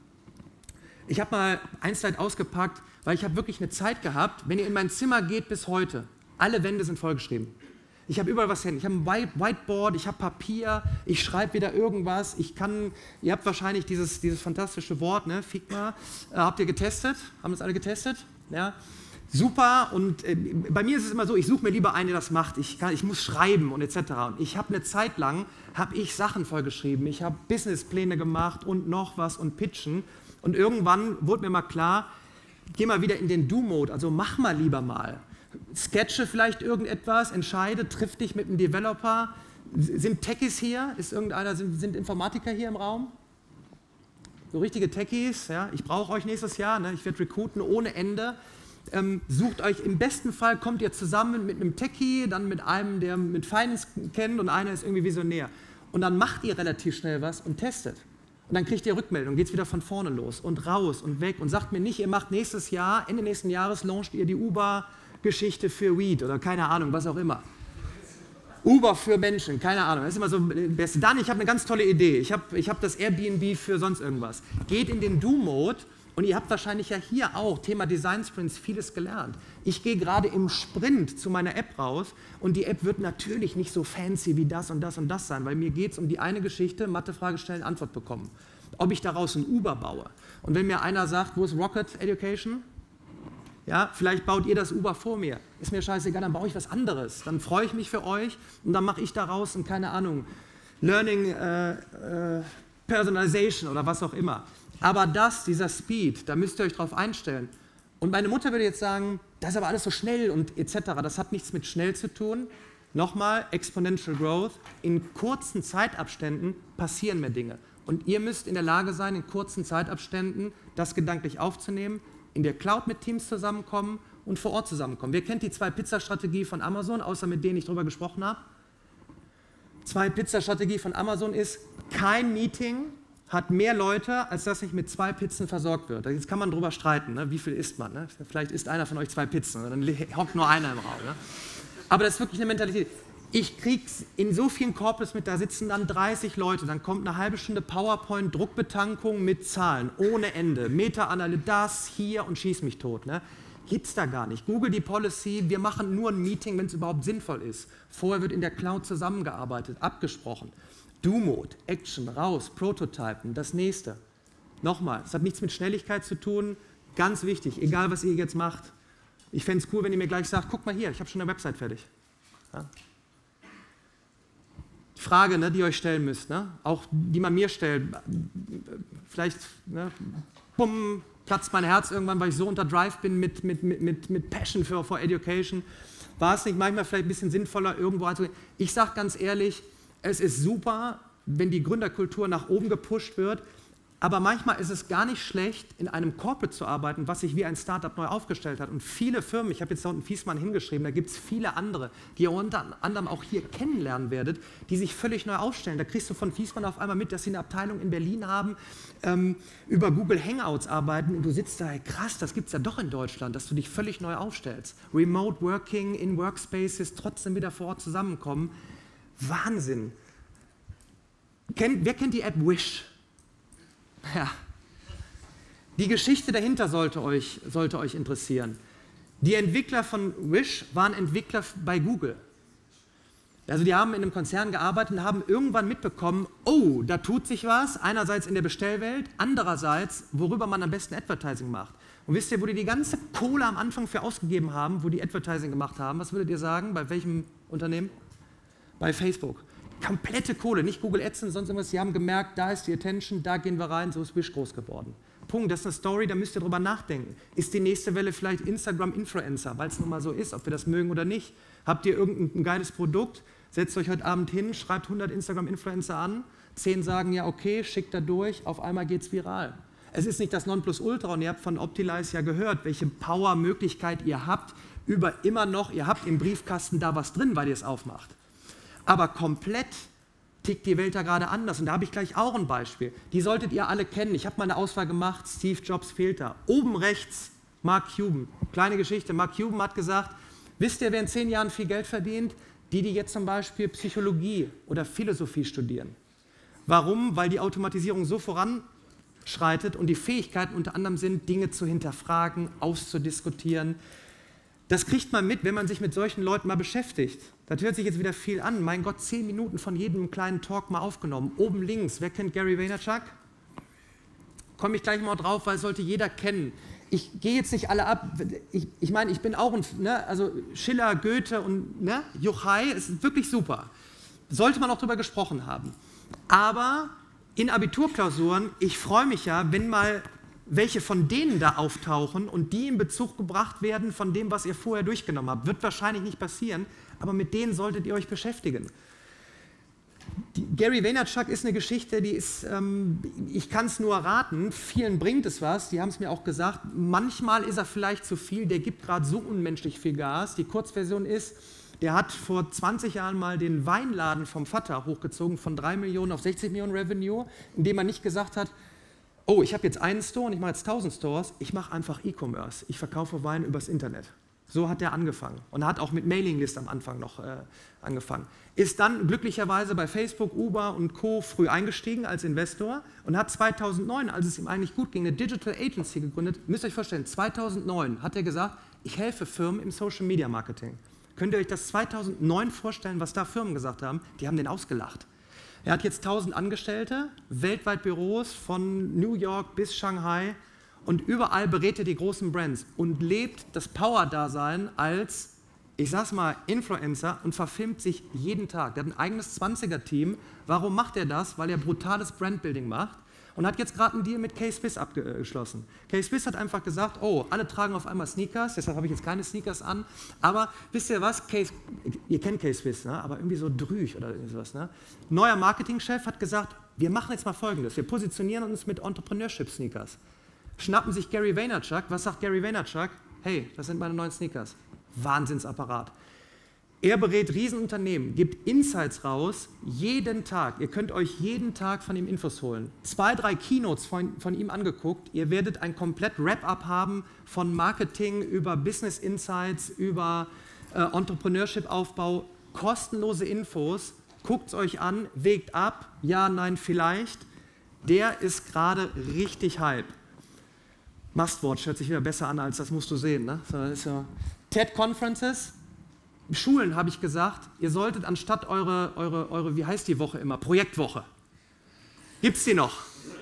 Ich habe mal ein Slide ausgepackt, weil ich habe wirklich eine Zeit gehabt, wenn ihr in mein Zimmer geht bis heute, alle Wände sind vollgeschrieben. Ich habe überall was hin. Ich habe ein Whiteboard, ich habe Papier, ich schreibe wieder irgendwas. Ich kann, ihr habt wahrscheinlich dieses, dieses fantastische Wort, ne, Figma, äh, habt ihr getestet? Haben das alle getestet? Ja. Super, und äh, bei mir ist es immer so, ich suche mir lieber einen, der das macht. Ich, kann, ich muss schreiben und et cetera. Und ich habe eine Zeit lang, habe ich Sachen vollgeschrieben. Ich habe Businesspläne gemacht und noch was und Pitchen. Und irgendwann wurde mir mal klar, geh mal wieder in den Do-Mode, also mach mal lieber mal. Sketche vielleicht irgendetwas, entscheide, triff dich mit einem Developer. Sind Techies hier? Ist irgendeiner, sind, sind Informatiker hier im Raum? So richtige Techies, ja? Ich brauche euch nächstes Jahr, ne? Ich werde recruiten ohne Ende. Ähm, sucht euch, im besten Fall kommt ihr zusammen mit einem Techie, dann mit einem, der mit Finance kennt und einer ist irgendwie Visionär. Und dann macht ihr relativ schnell was und testet. Und dann kriegt ihr Rückmeldung, geht es wieder von vorne los und raus und weg und sagt mir nicht, ihr macht nächstes Jahr, Ende nächsten Jahres launcht ihr die Uber-Geschichte für Weed oder keine Ahnung, was auch immer. Uber für Menschen, keine Ahnung, das ist immer so das Beste. Dann, ich habe eine ganz tolle Idee, ich habe ich hab das Airbnb für sonst irgendwas. Geht in den Do-Mode. Und ihr habt wahrscheinlich ja hier auch, Thema Design Sprints, vieles gelernt. Ich gehe gerade im Sprint zu meiner App raus und die App wird natürlich nicht so fancy wie das und das und das sein, weil mir geht es um die eine Geschichte, Mathefrage stellen, Antwort bekommen. Ob ich daraus ein Uber baue. Und wenn mir einer sagt, wo ist Rocket Education? Ja, vielleicht baut ihr das Uber vor mir. Ist mir scheißegal, dann baue ich was anderes. Dann freue ich mich für euch und dann mache ich daraus ein, keine Ahnung, Learning äh, äh, Personalization oder was auch immer. Aber das, dieser Speed, da müsst ihr euch drauf einstellen. Und meine Mutter würde jetzt sagen, das ist aber alles so schnell und et cetera. Das hat nichts mit schnell zu tun. Nochmal, Exponential Growth. In kurzen Zeitabständen passieren mehr Dinge. Und ihr müsst in der Lage sein, in kurzen Zeitabständen das gedanklich aufzunehmen, in der Cloud mit Teams zusammenkommen und vor Ort zusammenkommen. Wer kennt die Zwei-Pizza-Strategie von Amazon, außer mit denen ich darüber gesprochen habe? Zwei-Pizza-Strategie von Amazon ist, kein Meeting hat mehr Leute, als dass ich mit zwei Pizzen versorgt wird. Jetzt kann man drüber streiten, ne? Wie viel isst man. Ne? Vielleicht isst einer von euch zwei Pizzen, dann hockt nur einer im Raum. Ne? Aber das ist wirklich eine Mentalität. Ich krieg's in so vielen Corporates mit, da sitzen dann dreißig Leute, dann kommt eine halbe Stunde PowerPoint, Druckbetankung mit Zahlen, ohne Ende, Meta-Analyse, das, hier und schieß mich tot. Ne? Gibt's da gar nicht. Google die Policy, wir machen nur ein Meeting, wenn es überhaupt sinnvoll ist. Vorher wird in der Cloud zusammengearbeitet, abgesprochen. Do-Mode, Action, raus, Prototypen, das nächste. Nochmal, es hat nichts mit Schnelligkeit zu tun, ganz wichtig, egal was ihr jetzt macht. Ich fände es cool, wenn ihr mir gleich sagt, guck mal hier, ich habe schon eine Website fertig. Ja? Die Frage, ne, die ihr euch stellen müsst, ne, auch die man mir stellt, vielleicht, ne, bumm, platzt mein Herz irgendwann, weil ich so unter Drive bin mit, mit, mit, mit Passion für, for Education. War es nicht manchmal vielleicht ein bisschen sinnvoller, irgendwo anzugehen? Ich sage ganz ehrlich, es ist super, wenn die Gründerkultur nach oben gepusht wird, aber manchmal ist es gar nicht schlecht, in einem Corporate zu arbeiten, was sich wie ein Startup neu aufgestellt hat. Und viele Firmen, ich habe jetzt da unten Fiesmann hingeschrieben, da gibt es viele andere, die ihr unter anderem auch hier kennenlernen werdet, die sich völlig neu aufstellen. Da kriegst du von Fiesmann auf einmal mit, dass sie eine Abteilung in Berlin haben, ähm, über Google Hangouts arbeiten und du sitzt da, hey, krass, das gibt es ja doch in Deutschland, dass du dich völlig neu aufstellst. Remote Working in Workspaces, trotzdem wieder vor Ort zusammenkommen. Wahnsinn. Kennt, wer kennt die App Wish? Ja. Die Geschichte dahinter sollte euch, sollte euch interessieren. Die Entwickler von Wish waren Entwickler bei Google. Also die haben in einem Konzern gearbeitet und haben irgendwann mitbekommen, oh, da tut sich was, einerseits in der Bestellwelt, andererseits, worüber man am besten Advertising macht. Und wisst ihr, wo die die ganze Kohle am Anfang für ausgegeben haben, wo die Advertising gemacht haben? Was würdet ihr sagen? Bei welchem Unternehmen? Bei Facebook. Komplette Kohle, nicht Google AdSense, sonst irgendwas. Sie haben gemerkt, da ist die Attention, da gehen wir rein, so ist Wish groß geworden. Punkt, das ist eine Story, da müsst ihr drüber nachdenken. Ist die nächste Welle vielleicht Instagram-Influencer, weil es nun mal so ist, ob wir das mögen oder nicht? Habt ihr irgendein geiles Produkt, setzt euch heute Abend hin, schreibt hundert Instagram-Influencer an, zehn sagen ja okay, schickt da durch, auf einmal geht es viral. Es ist nicht das Nonplusultra und ihr habt von Optilize ja gehört, welche Power-Möglichkeit ihr habt, über immer noch, ihr habt im Briefkasten da was drin, weil ihr es aufmacht. Aber komplett tickt die Welt da gerade anders. Und da habe ich gleich auch ein Beispiel. Die solltet ihr alle kennen. Ich habe mal eine Auswahl gemacht, Steve Jobs fehlt da. Oben rechts Mark Cuban. Kleine Geschichte, Mark Cuban hat gesagt, wisst ihr, wer in zehn Jahren viel Geld verdient? Die, die jetzt zum Beispiel Psychologie oder Philosophie studieren. Warum? Weil die Automatisierung so voranschreitet und die Fähigkeiten unter anderem sind, Dinge zu hinterfragen, auszudiskutieren. Das kriegt man mit, wenn man sich mit solchen Leuten mal beschäftigt. Das hört sich jetzt wieder viel an. Mein Gott, zehn Minuten von jedem kleinen Talk mal aufgenommen. Oben links, wer kennt Gary Vaynerchuk? Komme ich gleich mal drauf, weil es sollte jeder kennen. Ich gehe jetzt nicht alle ab. Ich, ich meine, ich bin auch ein, ne, also Schiller, Goethe und ne, Juchai, ist wirklich super. Sollte man auch drüber gesprochen haben. Aber in Abiturklausuren, ich freue mich ja, wenn mal welche von denen da auftauchen und die in Bezug gebracht werden von dem, was ihr vorher durchgenommen habt. Wird wahrscheinlich nicht passieren, aber mit denen solltet ihr euch beschäftigen. Die Gary Vaynerchuk ist eine Geschichte, die ist, ähm, ich kann es nur raten, vielen bringt es was, die haben es mir auch gesagt, manchmal ist er vielleicht zu viel, der gibt gerade so unmenschlich viel Gas. Die Kurzversion ist, der hat vor zwanzig Jahren mal den Weinladen vom Vater hochgezogen von drei Millionen auf sechzig Millionen Revenue, indem er nicht gesagt hat, oh, ich habe jetzt einen Store und ich mache jetzt tausend Stores, ich mache einfach E-Commerce, ich verkaufe Wein übers Internet. So hat er angefangen und hat auch mit Mailinglist am Anfang noch äh, angefangen. Ist dann glücklicherweise bei Facebook, Uber und Co. früh eingestiegen als Investor und hat zweitausendneun, als es ihm eigentlich gut ging, eine Digital Agency gegründet. Müsst ihr euch vorstellen, zweitausendneun hat er gesagt, ich helfe Firmen im Social Media Marketing. Könnt ihr euch das zweitausendneun vorstellen, was da Firmen gesagt haben? Die haben den ausgelacht. Er hat jetzt tausend Angestellte, weltweit Büros von New York bis Shanghai und überall berät er die großen Brands und lebt das Power-Dasein als, ich sag's mal, Influencer und verfilmt sich jeden Tag. Der hat ein eigenes zwanziger-Team. Warum macht er das? Weil er brutales Brandbuilding macht und hat jetzt gerade einen Deal mit K-Swiss abgeschlossen. K-Swiss hat einfach gesagt, oh, alle tragen auf einmal Sneakers, deshalb habe ich jetzt keine Sneakers an, aber wisst ihr was, K ihr kennt K-Swiss, ne? Aber irgendwie so drüch oder sowas. Ne? Neuer Marketingchef hat gesagt, wir machen jetzt mal Folgendes, wir positionieren uns mit Entrepreneurship-Sneakers. Schnappen sich Gary Vaynerchuk, was sagt Gary Vaynerchuk? Hey, das sind meine neuen Sneakers. Wahnsinnsapparat. Er berät Riesenunternehmen, gibt Insights raus, jeden Tag. Ihr könnt euch jeden Tag von ihm Infos holen. Zwei, drei Keynotes von, von ihm angeguckt. Ihr werdet ein komplett Wrap-up haben von Marketing über Business Insights, über äh, Entrepreneurship-Aufbau. Kostenlose Infos. Guckt es euch an, wägt ab. Ja, nein, vielleicht. Der ist gerade richtig hype. Mustwatch hört sich wieder besser an, als das musst du sehen. Ne? So, das ist ja TED-Conferences. Schulen habe ich gesagt, ihr solltet anstatt eure, eure, eure, wie heißt die Woche immer, Projektwoche. Gibt es die noch?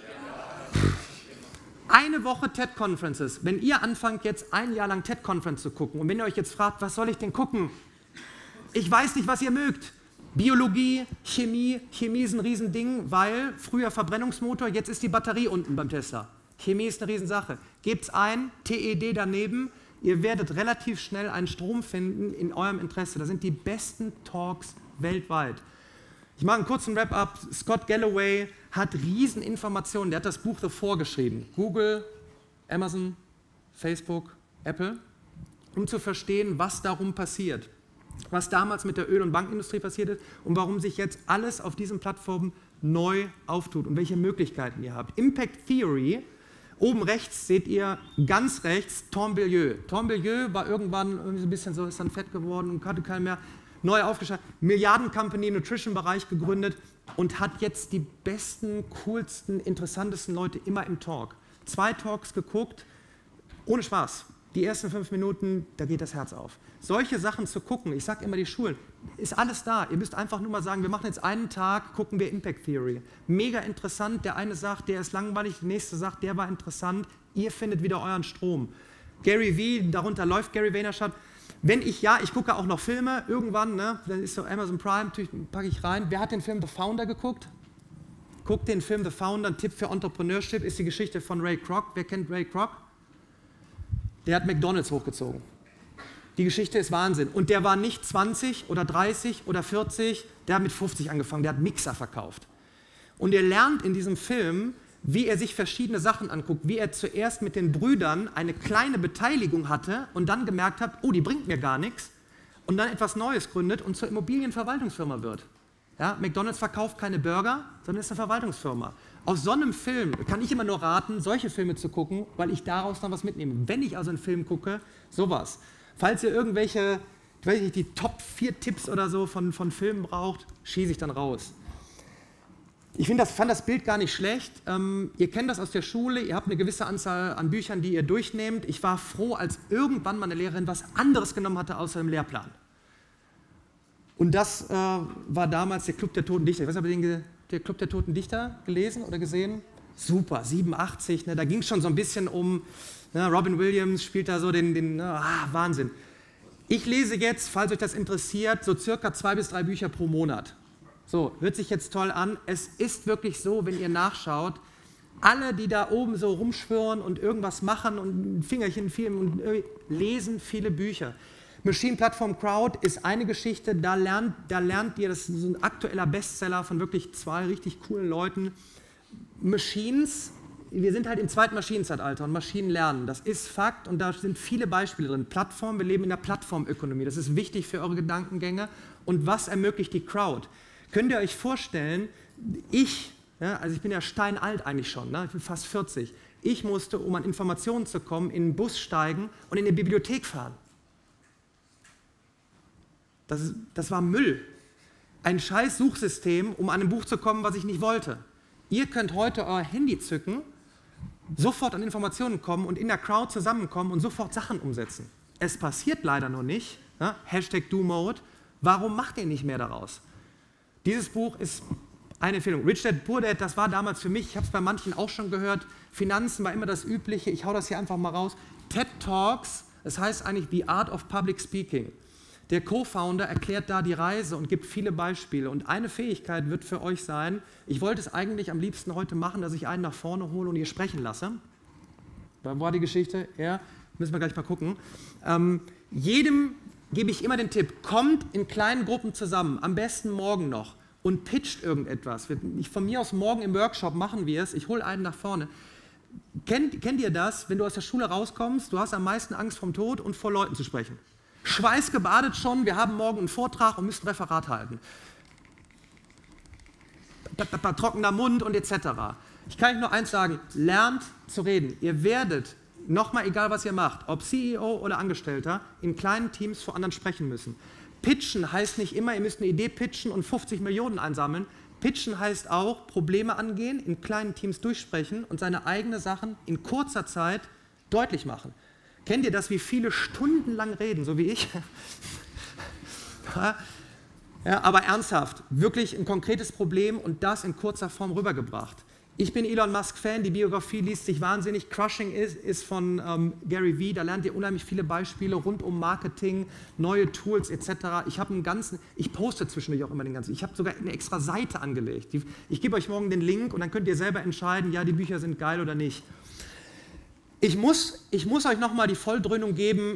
Eine Woche TED-Conferences. Wenn ihr anfangt jetzt ein Jahr lang TED-Conference zu gucken und wenn ihr euch jetzt fragt, was soll ich denn gucken? Ich weiß nicht, was ihr mögt. Biologie, Chemie, Chemie ist ein Riesending, weil früher Verbrennungsmotor, jetzt ist die Batterie unten beim Tesla. Chemie ist eine Riesensache. Gebt's ein, T E D daneben. Ihr werdet relativ schnell einen Strom finden in eurem Interesse. Das sind die besten Talks weltweit. Ich mache einen kurzen Wrap-up. Scott Galloway hat Rieseninformationen. Der hat das Buch davor geschrieben. Google, Amazon, Facebook, Apple, um zu verstehen, was darum passiert. Was damals mit der Öl- und Bankindustrie passiert ist und warum sich jetzt alles auf diesen Plattformen neu auftut und welche Möglichkeiten ihr habt. Impact Theory. Oben rechts seht ihr ganz rechts Tourmbelieu. Tourmbelieu war irgendwann irgendwie so ein bisschen so, ist dann fett geworden und hatte keinen mehr. Neu aufgestellt, Milliarden-Company im Nutrition-Bereich gegründet. und hat jetzt die besten, coolsten, interessantesten Leute immer im Talk. Zwei Talks geguckt, ohne Spaß. Die ersten fünf Minuten, da geht das Herz auf. Solche Sachen zu gucken, ich sage immer die Schulen, ist alles da. Ihr müsst einfach nur mal sagen, wir machen jetzt einen Tag, gucken wir Impact Theory. Mega interessant, der eine sagt, der ist langweilig, der nächste sagt, der war interessant. Ihr findet wieder euren Strom. Gary Vee, darunter läuft Gary Vaynerchuk. Wenn ich, ja, ich gucke auch noch Filme, irgendwann, ne, dann ist so Amazon Prime, natürlich packe ich rein. Wer hat den Film The Founder geguckt? Guckt den Film The Founder, ein Tipp für Entrepreneurship, ist die Geschichte von Ray Kroc. Wer kennt Ray Kroc? Der hat McDonald's hochgezogen. Die Geschichte ist Wahnsinn. Und der war nicht zwanzig oder dreißig oder vierzig, der hat mit fünfzig angefangen, der hat Mixer verkauft. Und er lernt in diesem Film, wie er sich verschiedene Sachen anguckt, wie er zuerst mit den Brüdern eine kleine Beteiligung hatte und dann gemerkt hat, oh, die bringt mir gar nichts, und dann etwas Neues gründet und zur Immobilienverwaltungsfirma wird. Ja, McDonald's verkauft keine Burger, sondern ist eine Verwaltungsfirma. Aus so einem Film kann ich immer nur raten, solche Filme zu gucken, weil ich daraus dann was mitnehme. Wenn ich also einen Film gucke, sowas. Falls ihr irgendwelche, ich weiß nicht, die Top vier Tipps oder so von, von Filmen braucht, schieße ich dann raus. Ich find das, fand das Bild gar nicht schlecht. Ähm, ihr kennt das aus der Schule, ihr habt eine gewisse Anzahl an Büchern, die ihr durchnehmt. Ich war froh, als irgendwann meine Lehrerin was anderes genommen hatte außer dem Lehrplan. Und das äh, war damals der Club der Toten Dichter. Ich weiß nicht, habt ihr den der Club der Toten Dichter gelesen oder gesehen? Super, siebenundachtzig, ne, da ging es schon so ein bisschen um, ne, Robin Williams spielt da so den, den ah, Wahnsinn. Ich lese jetzt, falls euch das interessiert, so circa zwei bis drei Bücher pro Monat. So, hört sich jetzt toll an. Es ist wirklich so, wenn ihr nachschaut, alle, die da oben so rumschwirren und irgendwas machen und ein Fingerchen filmen und äh, lesen viele Bücher. Machine Platform Crowd ist eine Geschichte, da lernt, da lernt ihr, das ist so ein aktueller Bestseller von wirklich zwei richtig coolen Leuten. Machines, wir sind halt im zweiten Maschinenzeitalter und Maschinen lernen, das ist Fakt und da sind viele Beispiele drin. Plattform, wir leben in der Plattformökonomie, das ist wichtig für eure Gedankengänge. Und was ermöglicht die Crowd? Könnt ihr euch vorstellen, ich, ja, also ich bin ja steinalt eigentlich schon, ne, ich bin fast vierzig, ich musste, um an Informationen zu kommen, in den Bus steigen und in die Bibliothek fahren. Das, ist, das war Müll. Ein scheiß Suchsystem, um an ein Buch zu kommen, was ich nicht wollte. Ihr könnt heute euer Handy zücken, sofort an Informationen kommen und in der Crowd zusammenkommen und sofort Sachen umsetzen. Es passiert leider noch nicht. Ne? Hashtag DoMode. Warum macht ihr nicht mehr daraus? Dieses Buch ist eine Empfehlung. Rich Dad Poor Dad, das war damals für mich, ich habe es bei manchen auch schon gehört, Finanzen war immer das Übliche, ich hau das hier einfach mal raus. TED Talks, das heißt eigentlich The Art of Public Speaking. Der Co-Founder erklärt da die Reise und gibt viele Beispiele. Und eine Fähigkeit wird für euch sein, ich wollte es eigentlich am liebsten heute machen, dass ich einen nach vorne hole und ihr sprechen lasse. Da war die Geschichte, ja, müssen wir gleich mal gucken. Ähm, jedem gebe ich immer den Tipp, kommt in kleinen Gruppen zusammen, am besten morgen noch und pitcht irgendetwas. Ich, von mir aus morgen im Workshop machen wir es, ich hole einen nach vorne. Kennt, kennt ihr das, wenn du aus der Schule rauskommst, du hast am meisten Angst vom Tod und vor Leuten zu sprechen? Schweißgebadet schon, wir haben morgen einen Vortrag und müssen ein Referat halten. Trockener Mund und et cetera. Ich kann euch nur eins sagen, lernt zu reden. Ihr werdet, nochmal egal was ihr macht, ob C E O oder Angestellter, in kleinen Teams vor anderen sprechen müssen. Pitchen heißt nicht immer, ihr müsst eine Idee pitchen und fünfzig Millionen einsammeln. Pitchen heißt auch, Probleme angehen, in kleinen Teams durchsprechen und seine eigenen Sachen in kurzer Zeit deutlich machen. Kennt ihr das, wie viele stundenlang reden, so wie ich? Ja, aber ernsthaft, wirklich ein konkretes Problem und das in kurzer Form rübergebracht. Ich bin Elon Musk-Fan, die Biografie liest sich wahnsinnig. Crushing ist, ist von ähm, Gary Vee, da lernt ihr unheimlich viele Beispiele rund um Marketing, neue Tools et cetera. Ich habe einen ganzen, ich poste zwischendurch auch immer den ganzen, ich habe sogar eine extra Seite angelegt. Die, ich gebe euch morgen den Link und dann könnt ihr selber entscheiden, ja, die Bücher sind geil oder nicht. Ich muss, ich muss euch nochmal die Volldröhnung geben.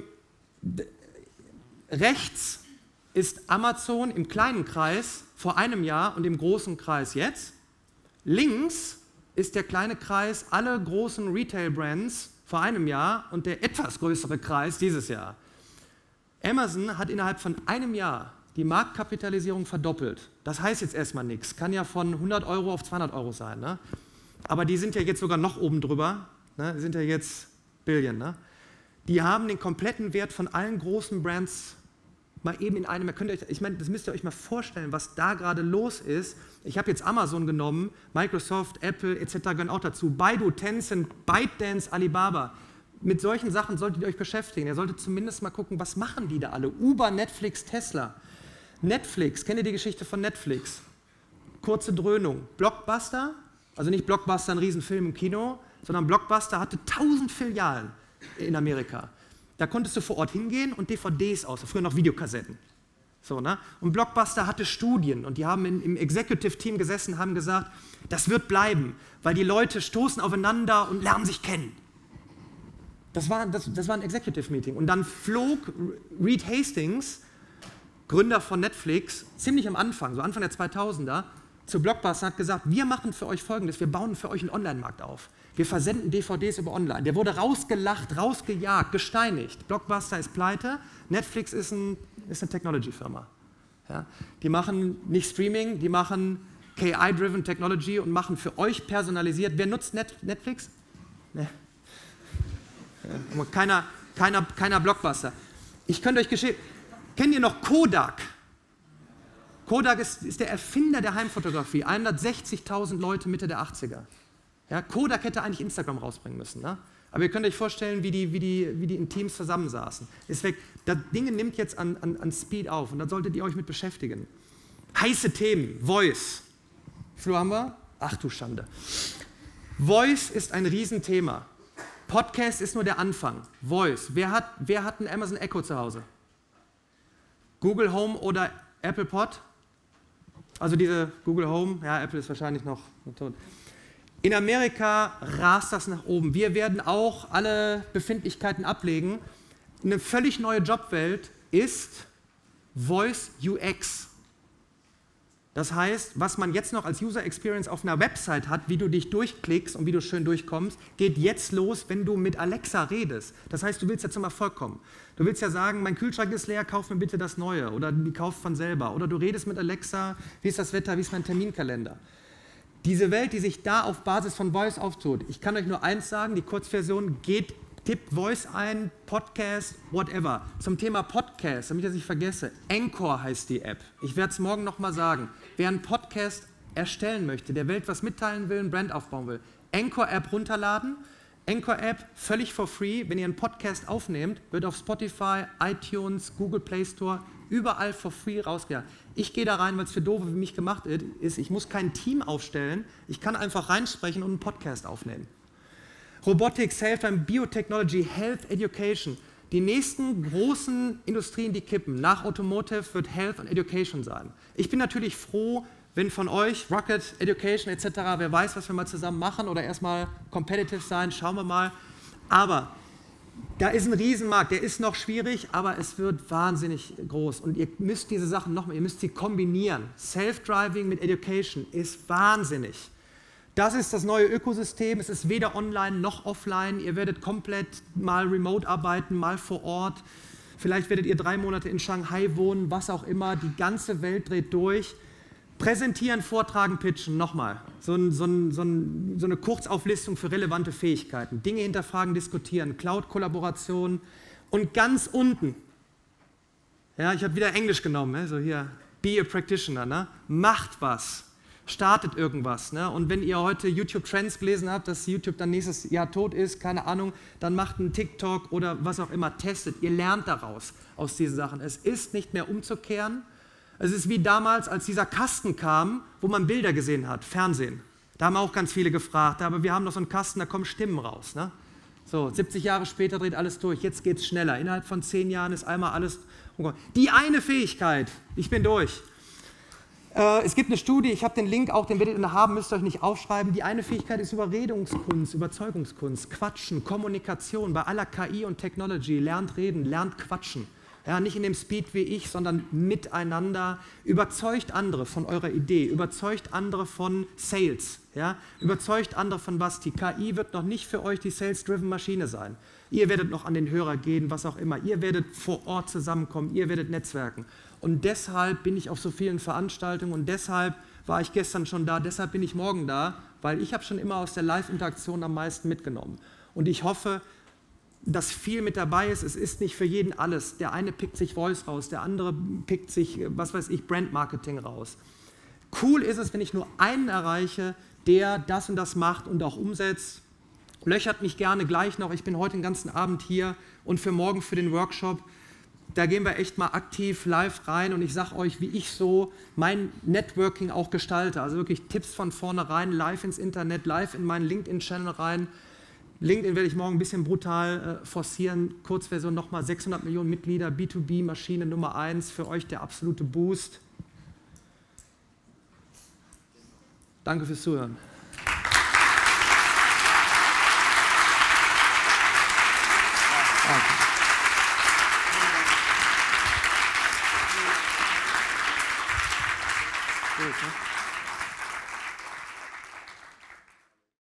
Rechts ist Amazon im kleinen Kreis vor einem Jahr und im großen Kreis jetzt. Links ist der kleine Kreis alle großen Retail-Brands vor einem Jahr und der etwas größere Kreis dieses Jahr. Amazon hat innerhalb von einem Jahr die Marktkapitalisierung verdoppelt. Das heißt jetzt erstmal nichts. Kann ja von hundert Euro auf zweihundert Euro sein. Ne? Aber die sind ja jetzt sogar noch oben drüber. Ne, die sind ja jetzt Billion. Ne? Die haben den kompletten Wert von allen großen Brands mal eben in einem, könnt ihr euch, ich meine, das müsst ihr euch mal vorstellen, was da gerade los ist. Ich habe jetzt Amazon genommen, Microsoft, Apple et cetera gehören auch dazu, Baidu, Tencent, ByteDance, Alibaba. Mit solchen Sachen solltet ihr euch beschäftigen. Ihr solltet zumindest mal gucken, was machen die da alle? Uber, Netflix, Tesla. Netflix, kennt ihr die Geschichte von Netflix? Kurze Dröhnung. Blockbuster, also nicht Blockbuster, ein Riesenfilm im Kino, sondern Blockbuster hatte tausend Filialen in Amerika. Da konntest du vor Ort hingehen und D V Ds aus, früher noch Videokassetten. So, ne? Und Blockbuster hatte Studien und die haben in, im Executive-Team gesessen, haben gesagt, das wird bleiben, weil die Leute stoßen aufeinander und lernen sich kennen. Das war, das, das war ein Executive-Meeting. Und dann flog Reed Hastings, Gründer von Netflix, ziemlich am Anfang, so Anfang der zweitausender, zu Blockbuster und hat gesagt, wir machen für euch Folgendes, wir bauen für euch einen Online-Markt auf. Wir versenden D V Ds über Online. Der wurde rausgelacht, rausgejagt, gesteinigt. Blockbuster ist pleite, Netflix ist, ein, ist eine Technology-Firma. Ja? Die machen nicht Streaming, die machen K I-driven Technology und machen für euch personalisiert. Wer nutzt Net Netflix? Nee. Ja, keiner, keiner, keiner Blockbuster. Ich könnte euch geschehen. Kennt ihr noch Kodak? Kodak ist, ist der Erfinder der Heimfotografie. hundertsechzigtausend Leute Mitte der achtziger. Ja, Kodak hätte eigentlich Instagram rausbringen müssen. Ne? Aber ihr könnt euch vorstellen, wie die, wie die, wie die in Teams zusammensaßen. Deswegen, das Ding nimmt jetzt an, an, an Speed auf und da solltet ihr euch mit beschäftigen. Heiße Themen, Voice. Flo haben wir? Ach du Schande. Voice ist ein Riesenthema. Podcast ist nur der Anfang. Voice. Wer hat, wer hat ein Amazon Echo zu Hause? Google Home oder Apple Pod? Also diese Google Home, ja, Apple ist wahrscheinlich noch tot. In Amerika rast das nach oben. Wir werden auch alle Befindlichkeiten ablegen. Eine völlig neue Jobwelt ist Voice U X. Das heißt, was man jetzt noch als User Experience auf einer Website hat, wie du dich durchklickst und wie du schön durchkommst, geht jetzt los, wenn du mit Alexa redest. Das heißt, du willst ja zum Erfolg kommen. Du willst ja sagen, mein Kühlschrank ist leer, kauf mir bitte das Neue. Oder die kauft von selber. Oder du redest mit Alexa, wie ist das Wetter, wie ist mein Terminkalender. Diese Welt, die sich da auf Basis von Voice auftut, ich kann euch nur eins sagen, die Kurzversion, geht, tippt Voice ein, Podcast, whatever. Zum Thema Podcast, damit ich das nicht vergesse, Anchor heißt die App. Ich werde es morgen nochmal sagen. Wer einen Podcast erstellen möchte, der Welt was mitteilen will, ein Brand aufbauen will, Anchor-App runterladen. Anchor-App völlig for free. Wenn ihr einen Podcast aufnehmt, wird auf Spotify, iTunes, Google Play Store, überall for free rausgejagt. Ich gehe da rein, weil es für Doofe wie mich gemacht ist. Ich muss kein Team aufstellen. Ich kann einfach reinsprechen und einen Podcast aufnehmen. Robotics, Self-Time, Biotechnology, Health, Education. Die nächsten großen Industrien, die kippen, nach Automotive wird Health und Education sein. Ich bin natürlich froh, wenn von euch Rocket, Education et cetera, wer weiß, was wir mal zusammen machen oder erstmal competitive sein, schauen wir mal. Aber da ist ein Riesenmarkt, der ist noch schwierig, aber es wird wahnsinnig groß. Und ihr müsst diese Sachen nochmal, ihr müsst sie kombinieren. Self-Driving mit Education ist wahnsinnig. Das ist das neue Ökosystem, es ist weder online noch offline. Ihr werdet komplett mal remote arbeiten, mal vor Ort. Vielleicht werdet ihr drei Monate in Shanghai wohnen, was auch immer. Die ganze Welt dreht durch. Präsentieren, vortragen, pitchen, nochmal. So, ein, so, ein, so, ein, so eine Kurzauflistung für relevante Fähigkeiten. Dinge hinterfragen, diskutieren, Cloud-Kollaboration und ganz unten, ja, ich habe wieder Englisch genommen, ne? So hier, be a practitioner, ne? Macht was, startet irgendwas. Ne? Und wenn ihr heute YouTube-Trends gelesen habt, dass YouTube dann nächstes Jahr tot ist, keine Ahnung, dann macht einen TikTok oder was auch immer, testet. Ihr lernt daraus, aus diesen Sachen. Es ist nicht mehr umzukehren. Es ist wie damals, als dieser Kasten kam, wo man Bilder gesehen hat, Fernsehen. Da haben auch ganz viele gefragt, aber wir haben noch so einen Kasten, da kommen Stimmen raus. Ne? So, siebzig Jahre später dreht alles durch, jetzt geht es schneller. Innerhalb von zehn Jahren ist einmal alles... Die eine Fähigkeit, ich bin durch. Äh, es gibt eine Studie, ich habe den Link auch, den werdet ihr haben, müsst ihr euch nicht aufschreiben. Die eine Fähigkeit ist Überredungskunst, Überzeugungskunst, Quatschen, Kommunikation. Bei aller K I und Technology, lernt reden, lernt quatschen. Ja, nicht in dem Speed wie ich, sondern miteinander. Überzeugt andere von eurer Idee, überzeugt andere von Sales, ja? Überzeugt andere von was. Die K I wird noch nicht für euch die Sales-driven Maschine sein. Ihr werdet noch an den Hörer gehen, was auch immer. Ihr werdet vor Ort zusammenkommen, ihr werdet netzwerken. Und deshalb bin ich auf so vielen Veranstaltungen und deshalb war ich gestern schon da, deshalb bin ich morgen da, weil ich habe schon immer aus der Live-Interaktion am meisten mitgenommen. Und ich hoffe, dass viel mit dabei ist. Es ist nicht für jeden alles. Der eine pickt sich Voice raus, der andere pickt sich, was weiß ich, Brandmarketing raus. Cool ist es, wenn ich nur einen erreiche, der das und das macht und auch umsetzt. Löchert mich gerne gleich noch. Ich bin heute den ganzen Abend hier und für morgen für den Workshop. Da gehen wir echt mal aktiv live rein und ich sage euch, wie ich so mein Networking auch gestalte. Also wirklich Tipps von vornherein, live ins Internet, live in meinen LinkedIn-Channel rein. LinkedIn werde ich morgen ein bisschen brutal äh, forcieren. Kurzversion nochmal sechshundert Millionen Mitglieder, B zwei B-Maschine Nummer eins, für euch der absolute Boost. Danke fürs Zuhören.